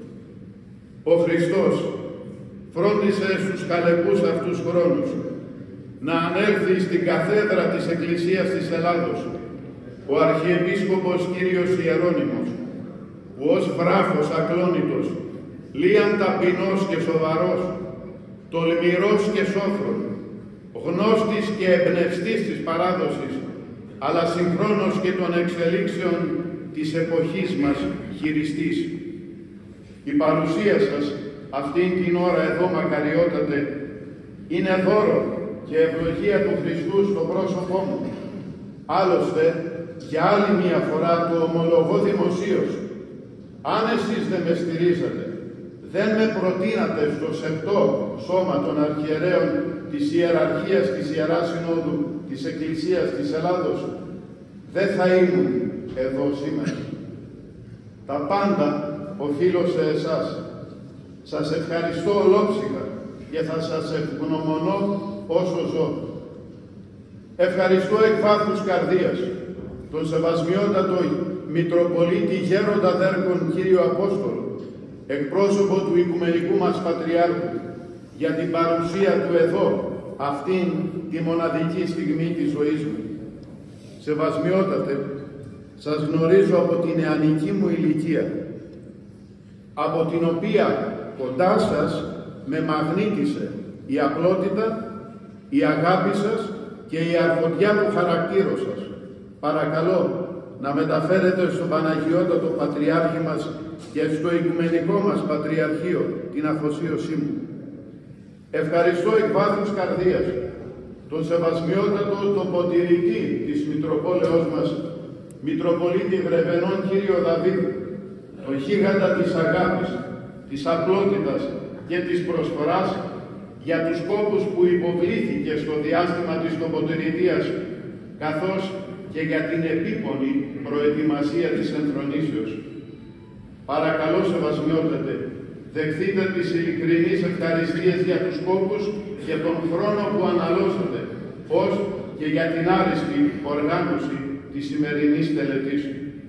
Ο Χριστός φρόντισε στους χαλεπούς αυτούς χρόνους να ανέλθει στην καθέδρα της Εκκλησίας της Ελλάδος ο Αρχιεπίσκοπος Κύριος Ιερώνυμος, που ως βράχος ακλόνητος, λίαν ταπεινός και σοβαρός, τολμηρός και σόφρον, γνώστης και εμπνευστής της παράδοσης, αλλά συγχρόνως και των εξελίξεων της εποχής μας χειριστής. Η παρουσία σας αυτήν την ώρα εδώ, μακαριότατε, είναι δώρο και ευλογία του Χριστού στο πρόσωπό μου. Άλλωστε, για άλλη μία φορά το ομολογώ δημοσίως, αν εσείς δεν με στηρίζατε, δεν με προτείνατε στο σεπτό σώμα των αρχιερέων της Ιεραρχίας της Ιεράς Συνόδου της Εκκλησίας της Ελλάδος, δεν θα ήμουν εδώ σήμερα. Τα πάντα οφείλω σε εσάς. Σας ευχαριστώ ολόψυχα και θα σας ευγνωμονώ όσο ζω. Ευχαριστώ εκ βάθους καρδίας τον Σεβασμιότατο Μητροπολίτη Γέροντα Δέρκον Κύριο Απόστολο, εκπρόσωπο του Οικουμενικού μας Πατριάρχου, για την παρουσία του εδώ, αυτήν τη μοναδική στιγμή της ζωής μου. Σεβασμιότατε, σας γνωρίζω από την νεανική μου ηλικία, από την οποία κοντά σας με μαγνήτησε η απλότητα, η αγάπη σας και η αρχοντιά του χαρακτήρου σας. Παρακαλώ να μεταφέρετε στον Παναγιώτατο Πατριάρχη μας και στο Οικουμενικό μας Πατριαρχείο την αφοσίωσή μου. Ευχαριστώ εκ βάθους καρδίας τον Σεβασμιότατο τοποτηρητή της Μητροπόλεως μας, Μητροπολίτη Βρεβενών Κύριο Δαβίδ, τον γίγαντα της αγάπης, της απλότητας και της προσφοράς, για τους κόπους που υποβλήθηκε στο διάστημα της τοποτηρητείας, καθώς και για την επίπονη προετοιμασία της ενθρονήσεως. Παρακαλώ, Σεβασμιότατε, δεχθείτε τις ειλικρινείς ευχαριστίες για τους κόπους και τον χρόνο που αναλώσατε, ως και για την άριστη οργάνωση της σημερινής τελετής.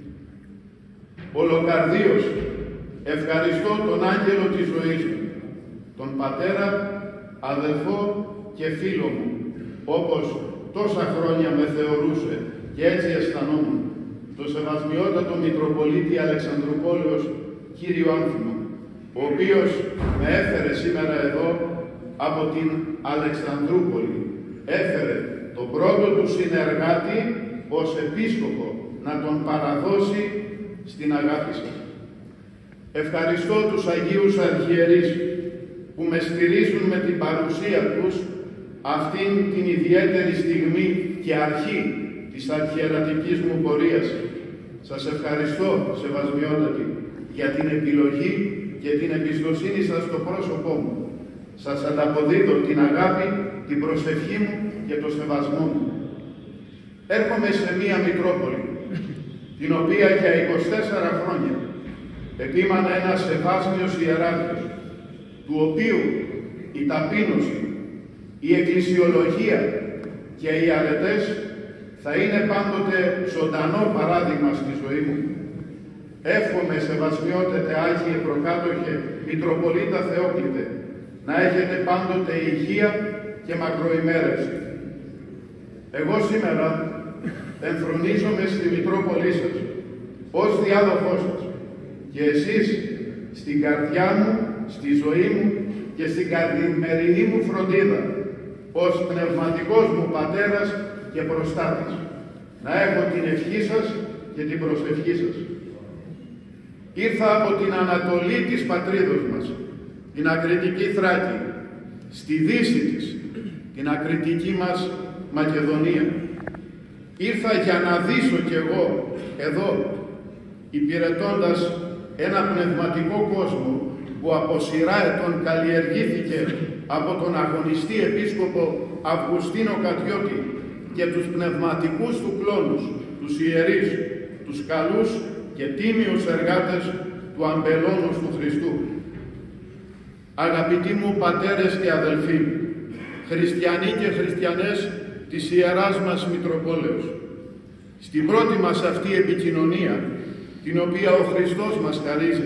Ολοκαρδίως ευχαριστώ τον άγγελο της ζωής μου, τον πατέρα, αδελφό και φίλο μου, όπως τόσα χρόνια με θεωρούσε και έτσι αισθανόμουν, το Σεβασμιότατο Μητροπολίτη Αλεξανδρουπόλεως κύριο Άνθιμο, ο οποίος με έφερε σήμερα εδώ από την Αλεξανδρούπολη. Έφερε τον πρώτο του συνεργάτη ως επίσκοπο να τον παραδώσει στην αγάπη σας. Ευχαριστώ τους Αγίους Αρχιερείς που με στηρίζουν με την παρουσία τους αυτήν την ιδιαίτερη στιγμή και αρχή της αρχιερατικής μου πορείας. Σας ευχαριστώ, Σεβασμιότατοι, για την επιλογή και την εμπιστοσύνη σας στο πρόσωπό μου. Σας ανταποδίδω την αγάπη, την προσευχή μου και το σεβασμό μου. Έρχομαι σε μία Μητρόπολη, την οποία για 24 χρόνια επίμανε ένας σεβάσμιος ιεράρχης, του οποίου η ταπείνωση, η εκκλησιολογία και οι αρετές θα είναι πάντοτε ζωντανό παράδειγμα στη ζωή μου. Εύχομαι, Σεβασμιότατε Άγιε Προκάτοχε Μητροπολίτα Θεόκλητε, να έχετε πάντοτε υγεία και μακροημέρευση. Εγώ σήμερα εμφρονίζομαι στη Μητρόπολή σας ως διάδοχός σας και εσείς στην καρδιά μου, στη ζωή μου και στην καθημερινή μου φροντίδα ως πνευματικός μου πατέρας και προστάτης. Να έχω την ευχή σας και την προσευχή σας. Ήρθα από την Ανατολή της πατρίδος μας, την Ακριτική Θράκη, στη δύση της, την Ακριτική μας Μακεδονία. Ήρθα για να δείσω κι εγώ εδώ, υπηρετώντας ένα πνευματικό κόσμο που από σειρά ετών καλλιεργήθηκε από τον αγωνιστή επίσκοπο Αυγουστίνο Κατιώτη και τους πνευματικούς του κλόνους, τους ιερείς, τους καλούς και τίμιους εργάτες του αμπελώνος του Χριστού. Αγαπητοί μου πατέρες και αδελφοί, χριστιανοί και χριστιανές της Ιεράς μας Μητροπόλεως, στην πρώτη μας αυτή επικοινωνία, την οποία ο Χριστός μας χαρίζει,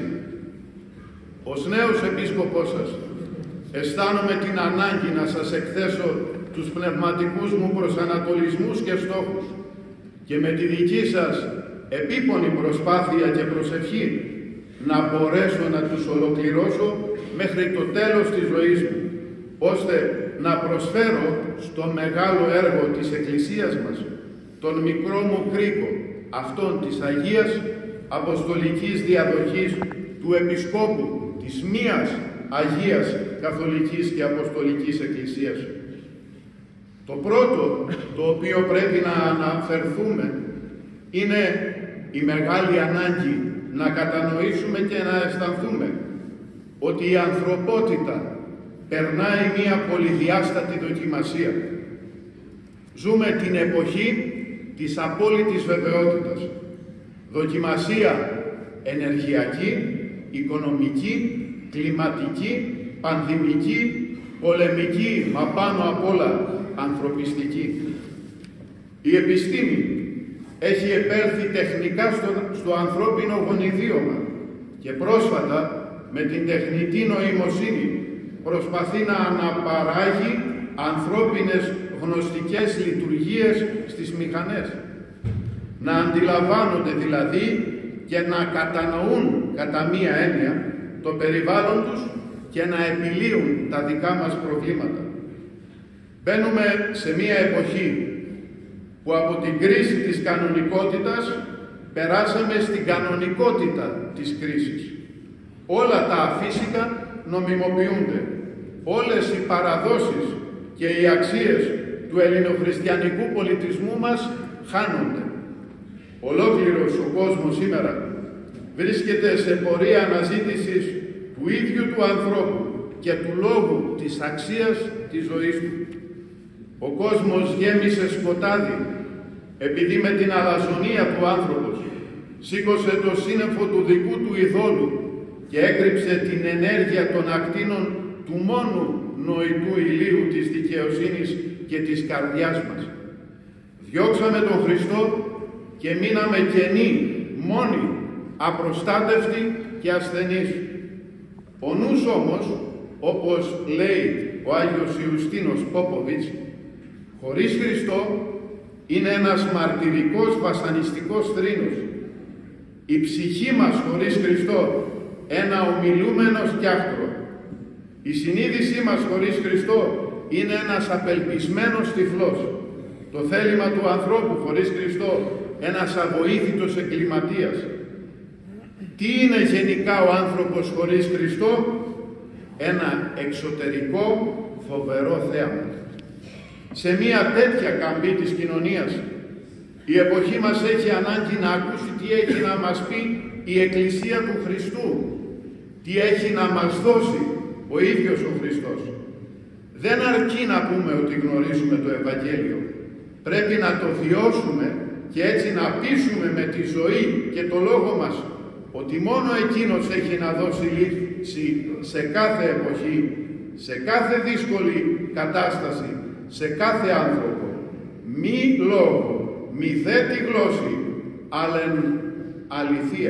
ως νέος επίσκοπός σας, αισθάνομαι την ανάγκη να σας εκθέσω τους πνευματικούς μου προσανατολισμούς και στόχους και με τη δική σας επίπονη προσπάθεια και προσευχή να μπορέσω να τους ολοκληρώσω μέχρι το τέλος της ζωής μου, ώστε να προσφέρω στο μεγάλο έργο της Εκκλησίας μας τον μικρό μου κρίκο, αυτόν της Αγίας Αποστολικής Διαδοχής του Επισκόπου της μίας Αγίας Καθολικής και Αποστολικής Εκκλησίας. Το πρώτο το οποίο πρέπει να αναφερθούμε είναι η μεγάλη ανάγκη να κατανοήσουμε και να αισθανθούμε ότι η ανθρωπότητα περνάει μία πολυδιάστατη δοκιμασία. Ζούμε την εποχή της απόλυτης βεβαιότητας. Δοκιμασία ενεργειακή, οικονομική, κλιματική, πανδημική, πολεμική, μα πάνω απ' όλα ανθρωπιστική. Η επιστήμη έχει επέλθει τεχνικά στο ανθρώπινο γονιδίωμα και πρόσφατα με την τεχνητή νοημοσύνη προσπαθεί να αναπαράγει ανθρώπινες γνωστικές λειτουργίες στις μηχανές. Να αντιλαμβάνονται δηλαδή και να κατανοούν κατά μία έννοια το περιβάλλον τους και να επιλύουν τα δικά μας προβλήματα. Μπαίνουμε σε μία εποχή που από την κρίση της κανονικότητας περάσαμε στην κανονικότητα της κρίσης. Όλα τα αφύσικα νομιμοποιούνται. Όλες οι παραδόσεις και οι αξίες του ελληνοχριστιανικού πολιτισμού μας χάνονται. Ολόκληρος ο κόσμος σήμερα βρίσκεται σε πορεία αναζήτησης του ίδιου του ανθρώπου και του λόγου της αξίας της ζωής του. Ο κόσμος γέμισε σκοτάδι επειδή με την αλαζονία του άνθρωπος σήκωσε το σύννεφο του δικού του ειδόλου και έκρυψε την ενέργεια των ακτίνων του μόνου νοητού ηλίου της δικαιοσύνης και της καρδιάς μας. Διώξαμε τον Χριστό και μείναμε κενοί, μόνοι, απροστάτευτοι και ασθενείς. Ο νους όμως, όπως λέει ο Άγιος Ιουστίνος Πόποβιτς, χωρίς Χριστό είναι ένας μαρτυρικός βασανιστικός θρήνος. Η ψυχή μας χωρίς Χριστό ένα ομιλούμενο σκιάχτρο. Η συνείδησή μας χωρίς Χριστό είναι ένας απελπισμένος τυφλός. Το θέλημα του ανθρώπου χωρίς Χριστό ένας αβοήθητος εγκληματίας. Τι είναι γενικά ο άνθρωπος χωρίς Χριστό? Ένα εξωτερικό φοβερό θέαμα. Σε μια τέτοια καμπή της κοινωνίας η εποχή μας έχει ανάγκη να ακούσει τι έχει να μας πει η Εκκλησία του Χριστού, τι έχει να μας δώσει ο ίδιος ο Χριστός. Δεν αρκεί να πούμε ότι γνωρίζουμε το Ευαγγέλιο. Πρέπει να το βιώσουμε και έτσι να πείσουμε με τη ζωή και το λόγο μας ότι μόνο Εκείνος έχει να δώσει λύση σε κάθε εποχή, σε κάθε δύσκολη κατάσταση, σε κάθε άνθρωπο. Μη λόγο, μη δε τη γλώσση, αλλά αληθεία.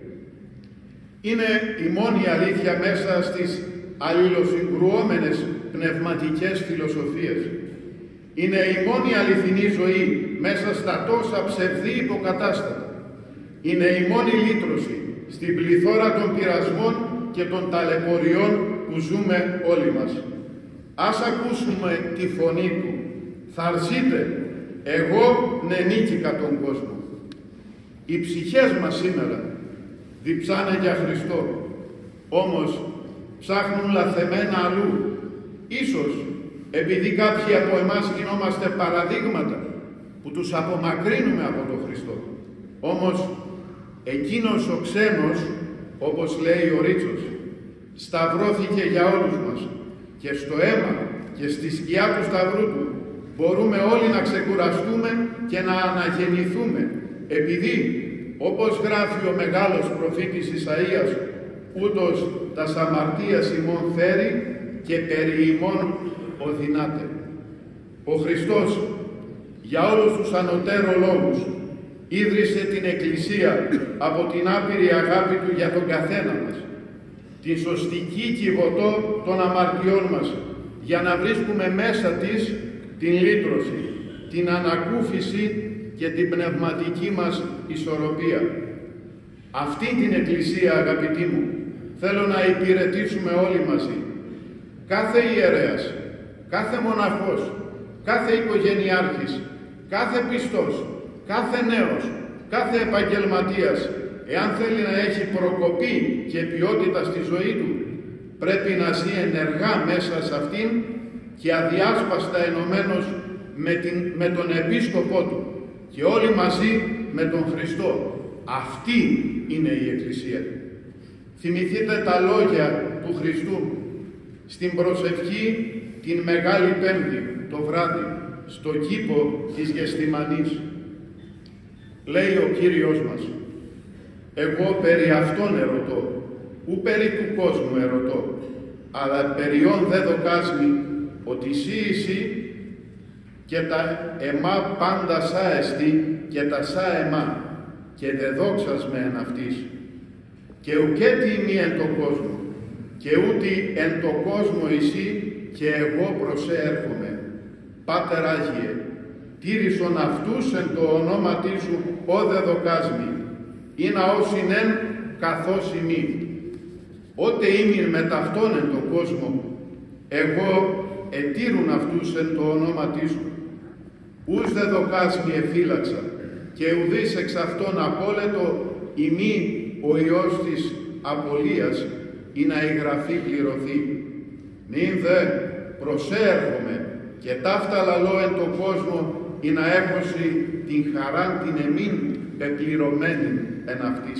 Είναι η μόνη αλήθεια μέσα στις αλληλοσυγκρουόμενες πνευματικές φιλοσοφίες. Είναι η μόνη αληθινή ζωή μέσα στα τόσα ψευδή υποκατάστατα. Είναι η μόνη λύτρωση στην πληθώρα των πειρασμών και των ταλαιπωριών που ζούμε όλοι μας. Ας ακούσουμε τη φωνή του. Θαρσείτε, εγώ νενίκηκα τον κόσμο. Οι ψυχές μας σήμερα διψάνε για Χριστό, όμως ψάχνουν λαθεμένα αλλού. Ίσως επειδή κάποιοι από εμάς γινόμαστε παραδείγματα που τους απομακρύνουμε από τον Χριστό. Όμως εκείνος ο ξένος, όπως λέει ο Ρίτσος, σταυρώθηκε για όλους μας και στο αίμα και στη σκιά του σταυρού του μπορούμε όλοι να ξεκουραστούμε και να αναγεννηθούμε, επειδή, όπως γράφει ο μεγάλος προφήτης Ισαΐας, ούτως τας αμαρτίας ημών φέρει και περί ημών οδυνάται. Ο Χριστός για όλους τους ανωτέρω λόγους ίδρυσε την Εκκλησία από την άπειρη αγάπη του για τον καθένα μας, την σωστική κυβωτό των αμαρτιών μας, για να βρίσκουμε μέσα της την λύτρωση, την ανακούφιση και την πνευματική μας ισορροπία. Αυτή την Εκκλησία, αγαπητοί μου, θέλω να υπηρετήσουμε όλοι μαζί. Κάθε ιερέας, κάθε μοναχός, κάθε οικογενειάρχης, κάθε πιστός, κάθε νέος, κάθε επαγγελματίας, εάν θέλει να έχει προκοπή και ποιότητα στη ζωή του, πρέπει να ζει ενεργά μέσα σε αυτήν και αδιάσπαστα ενωμένος με τον Επίσκοπό του και όλοι μαζί με τον Χριστό. Αυτή είναι η Εκκλησία. Θυμηθείτε τα λόγια του Χριστού στην προσευχή την Μεγάλη Πέμπτη το βράδυ στο κήπο της Γεστημανής. Λέει ο Κύριος μας: «Εγώ περί αυτόν ερωτώ, ου περί του κόσμου ερωτώ, αλλά περιόν δε δοκάσμη ότι εσύ και τα εμά πάντα σά εστι και τα σά εμά και δε δόξασμε εν αυτής. Και ουκέτι ημί εν το κόσμο, και ούτι εν το κόσμο εσύ και εγώ προσέρχομαι. Πάτερ Άγιε, τήρησον αυτούς εν το ονόματί σου όδε δοκάσμη, ή να όσην εν καθώς ημί. Ότε ήμην με ταυτόν εν το κόσμο, εγώ ετήρουν αυτούς εν το ονόματί σου. Ούς δε δοκάσμη εφύλαξα, και ουδείς εξ αυτών απόλετο ημί ο Υιός της απολίας, ή να η γραφή πληρωθεί. Νυν δε προσέρχομαι και ταύτα λαλώ εν το κόσμο, ή να έχωση την χαράν την εμήν πεπληρωμένη εν αυτής.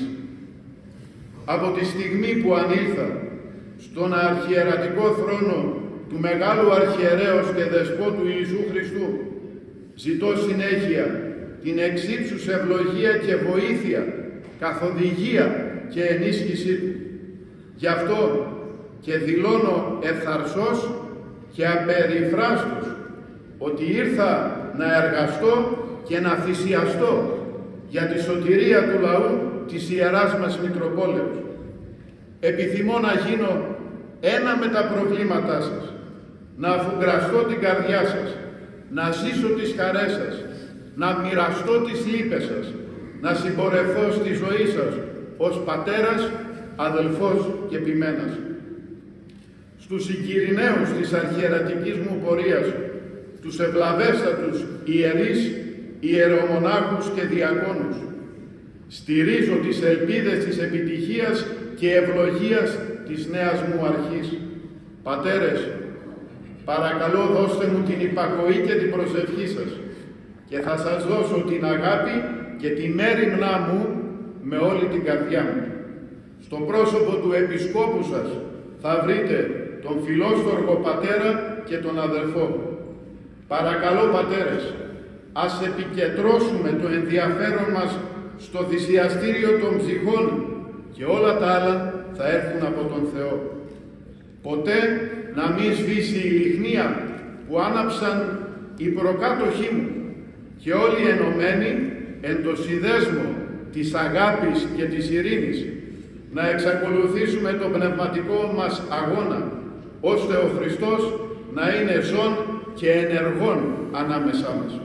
Από τη στιγμή που ανήλθα στον αρχιερατικό θρόνο του Μεγάλου Αρχιερέως και Δεσπότου Ιησού Χριστού, ζητώ συνέχεια την εξύψους ευλογία και βοήθεια, καθοδηγία και ενίσχυσή του. Γι' αυτό και δηλώνω ευθαρσός και απεριφράστος ότι ήρθα να εργαστώ και να θυσιαστώ για τη σωτηρία του λαού της Ιεράς μας Μητροπόλεως. Επιθυμώ να γίνω ένα με τα προβλήματά σας, να αφουγκραστώ την καρδιά σας, να ζήσω τις χαρές σας, να μοιραστώ τις λύπες σας, να συμπορευθώ στη ζωή σας ως πατέρας, αδελφός και ποιμένας. Στους συγκυριναίους της αρχιερατικής μου πορείας, τους ευλαβέστατους ιερείς, ιερομονάχους και διακόνους, στηρίζω τις ελπίδες της επιτυχίας και ευλογίας της νέας μου αρχής. Πατέρες, παρακαλώ δώστε μου την υπακοή και την προσευχή σας και θα σας δώσω την αγάπη και τη μέριμνά μου με όλη την καρδιά μου. Στο πρόσωπο του Επισκόπου σας θα βρείτε τον φιλόστοργο πατέρα και τον αδελφό. Παρακαλώ πατέρες, ας επικεντρώσουμε το ενδιαφέρον μας στο θυσιαστήριο των ψυχών και όλα τα άλλα θα έρθουν από τον Θεό. Ποτέ να μην σβήσει η λιχνία που άναψαν οι προκάτοχοί μου και όλοι ενωμένοι εν το συνδέσμο της αγάπης και της ειρήνης να εξακολουθήσουμε τον πνευματικό μας αγώνα, ώστε ο Χριστός να είναι ζών και ενεργών ανάμεσά μας.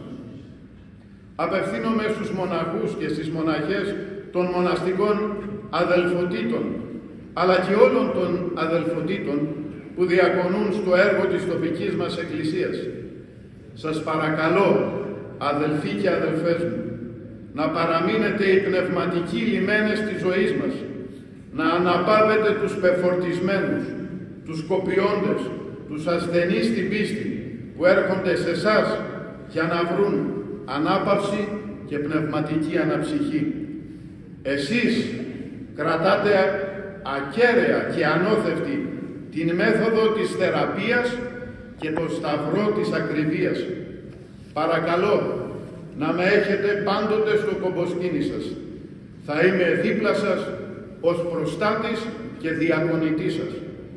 Απευθύνομαι στους μοναχούς και στις μοναχές των μοναστικών αδελφοτήτων, αλλά και όλων των αδελφοτήτων που διακονούν στο έργο της τοπικής μας Εκκλησίας. Σας παρακαλώ, αδελφοί και αδελφές μου, να παραμείνετε οι πνευματικοί λιμένες της ζωής μας, να αναπαύετε τους πεφορτισμένους, τους κοπιώντες, τους ασθενείς στην πίστη που έρχονται σε εσάς για να βρουν ανάπαυση και πνευματική αναψυχή. Εσείς κρατάτε ακέραια και ανώθευτη την μέθοδο της θεραπείας και το σταυρό της ακριβίας. Παρακαλώ να με έχετε πάντοτε στο κομποσκήνι σας. Θα είμαι δίπλα σας ως προστάτης και διακονητής σας.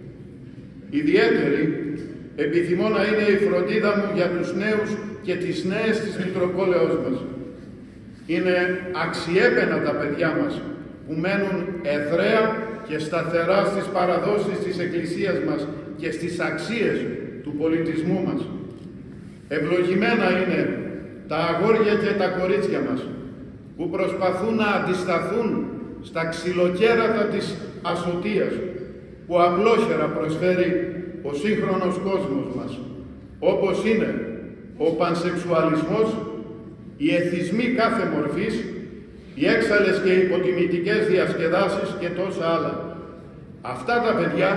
Ιδιαίτερη επιθυμώ να είναι η φροντίδα μου για τους νέους και τις νέες της Μητροπόλεως μας. Είναι αξιέπαινα τα παιδιά μας που μένουν εδραία και σταθερά στις παραδόσεις της Εκκλησίας μας και στις αξίες του πολιτισμού μας. Ευλογημένα είναι τα αγόρια και τα κορίτσια μας που προσπαθούν να αντισταθούν στα ξυλοκέρατα της ασωτείας που απλόχερα προσφέρει ο σύγχρονος κόσμος μας, όπως είναι ο πανσεξουαλισμός, οι εθισμοί κάθε μορφής, οι έξαλλες και υποτιμητικές διασκεδάσεις και τόσα άλλα. Αυτά τα παιδιά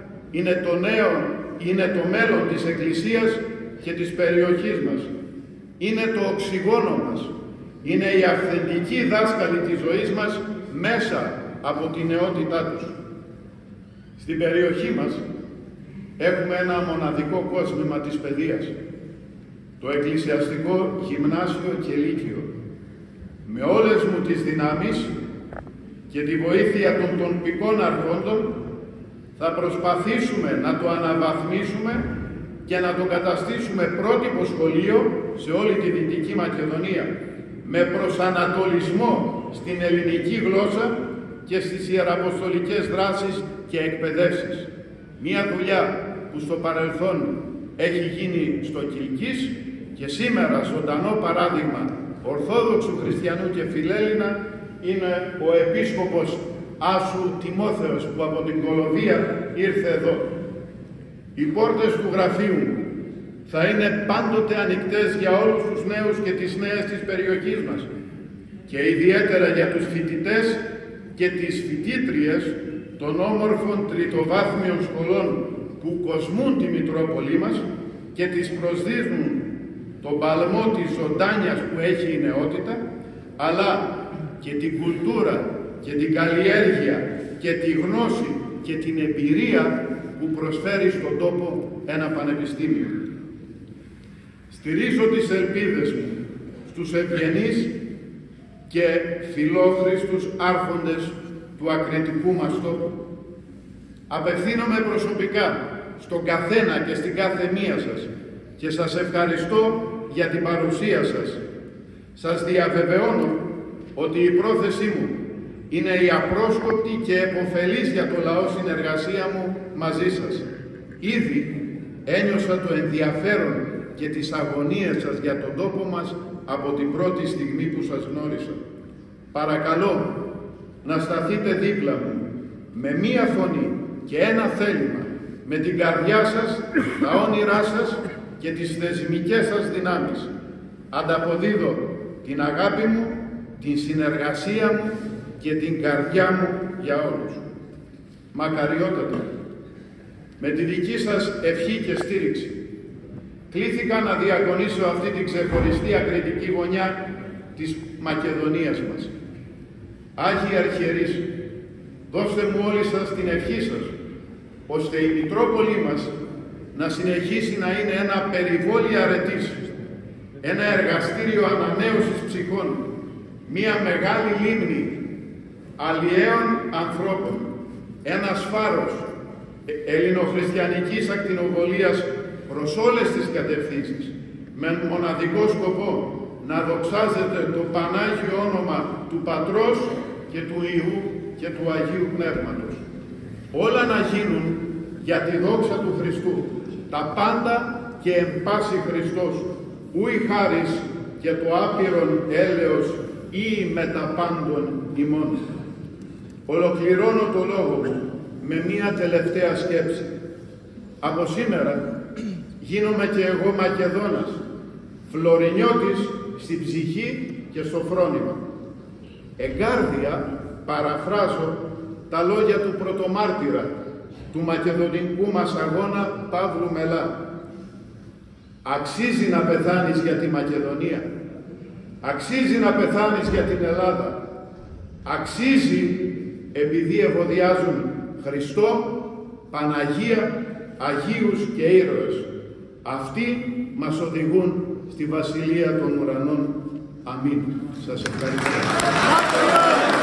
είναι το μέλλον της Εκκλησίας και της περιοχής μας. Είναι το οξυγόνο μας. Είναι οι αυθεντικοί δάσκαλοι της ζωής μας μέσα από την νεότητά τους. Στην περιοχή μας έχουμε ένα μοναδικό κόσμημα της παιδείας, το Εκκλησιαστικό Γυμνάσιο και Λύκειο. Με όλες μου τις δυνάμεις και τη βοήθεια των τοπικών αρχόντων θα προσπαθήσουμε να το αναβαθμίσουμε και να το καταστήσουμε πρότυπο σχολείο σε όλη τη Δυτική Μακεδονία, με προσανατολισμό στην ελληνική γλώσσα και στις ιεραποστολικές δράσεις και εκπαιδεύσεις. Μία δουλειά που στο παρελθόν έχει γίνει στο Κιλκής και σήμερα ζωντανό παράδειγμα Ορθόδοξου Χριστιανού και Φιλέλληνα είναι ο Επίσκοπος Άσου Τιμόθεος που από την Κολοβία ήρθε εδώ. Οι πόρτες του γραφείου μου θα είναι πάντοτε ανοιχτές για όλους τους νέους και τις νέες της περιοχής μας και ιδιαίτερα για τους φοιτητές και τις φοιτήτριες των όμορφων τριτοβάθμιων σχολών που κοσμούν τη Μητρόπολη μας και τις προσδίδουν τον παλμό της ζωντάνιας που έχει η νεότητα, αλλά και την κουλτούρα και την καλλιέργεια και τη γνώση και την εμπειρία που προσφέρει στον τόπο ένα πανεπιστήμιο. Στηρίζω τις ελπίδες μου στους ευγενείς και φιλόχρηστους άρχοντες του ακριτικού μας τόπου. Απευθύνομαι προσωπικά στον καθένα και στην κάθε μία σας και σας ευχαριστώ για την παρουσία σας. Σας διαβεβαιώνω ότι η πρόθεσή μου είναι η απρόσκοπτη και επωφελής για το λαό συνεργασία μου μαζί σας. Ήδη ένιωσα το ενδιαφέρον και τις αγωνίες σας για τον τόπο μας από την πρώτη στιγμή που σας γνώρισα. Παρακαλώ να σταθείτε δίπλα μου με μία φωνή και ένα θέλημα, με την καρδιά σας, τα όνειρά σας και τις θεσμικές σας δυνάμεις. Ανταποδίδω την αγάπη μου, την συνεργασία μου και την καρδιά μου για όλους. Μακαριότατα, με τη δική σας ευχή και στήριξη, κλήθηκα να διακονήσω αυτή την ξεχωριστή ακριτική γωνιά της Μακεδονίας μας. Άγιοι Αρχιερείς, δώστε μου όλοι σας την ευχή σας, ώστε η Μητρόπολη μας να συνεχίσει να είναι ένα περιβόλι αρετής, ένα εργαστήριο ανανέωσης ψυχών, μία μεγάλη λίμνη αλλιέων ανθρώπων, ένας φάρος ελληνοχριστιανικής ακτινοβολίας προς όλες τις κατευθύνσεις, με μοναδικό σκοπό να δοξάζεται το Πανάγιο όνομα του Πατρός και του Υιού και του Αγίου Πνεύματος. Όλα να γίνουν για τη δόξα του Χριστού, τα πάντα και εν πάση Χριστός, ου η χάρις και το άπειρον έλεος ή μετα πάντων ημών. Ολοκληρώνω το λόγο μου με μία τελευταία σκέψη. Από σήμερα γίνομαι και εγώ Μακεδόνας, Φλωρινιώτης στην ψυχή και στο φρόνημα. Εγκάρδια παραφράζω τα λόγια του πρωτομάρτυρα του μακεδονικού μας αγώνα Παύλου Μελά. Αξίζει να πεθάνεις για τη Μακεδονία. Αξίζει να πεθάνεις για την Ελλάδα. Αξίζει επειδή ευωδιάζουν Χριστό, Παναγία, Αγίους και ήρωες. Αυτοί μας οδηγούν στη Βασιλεία των Ουρανών. Αμήν. Σας ευχαριστώ.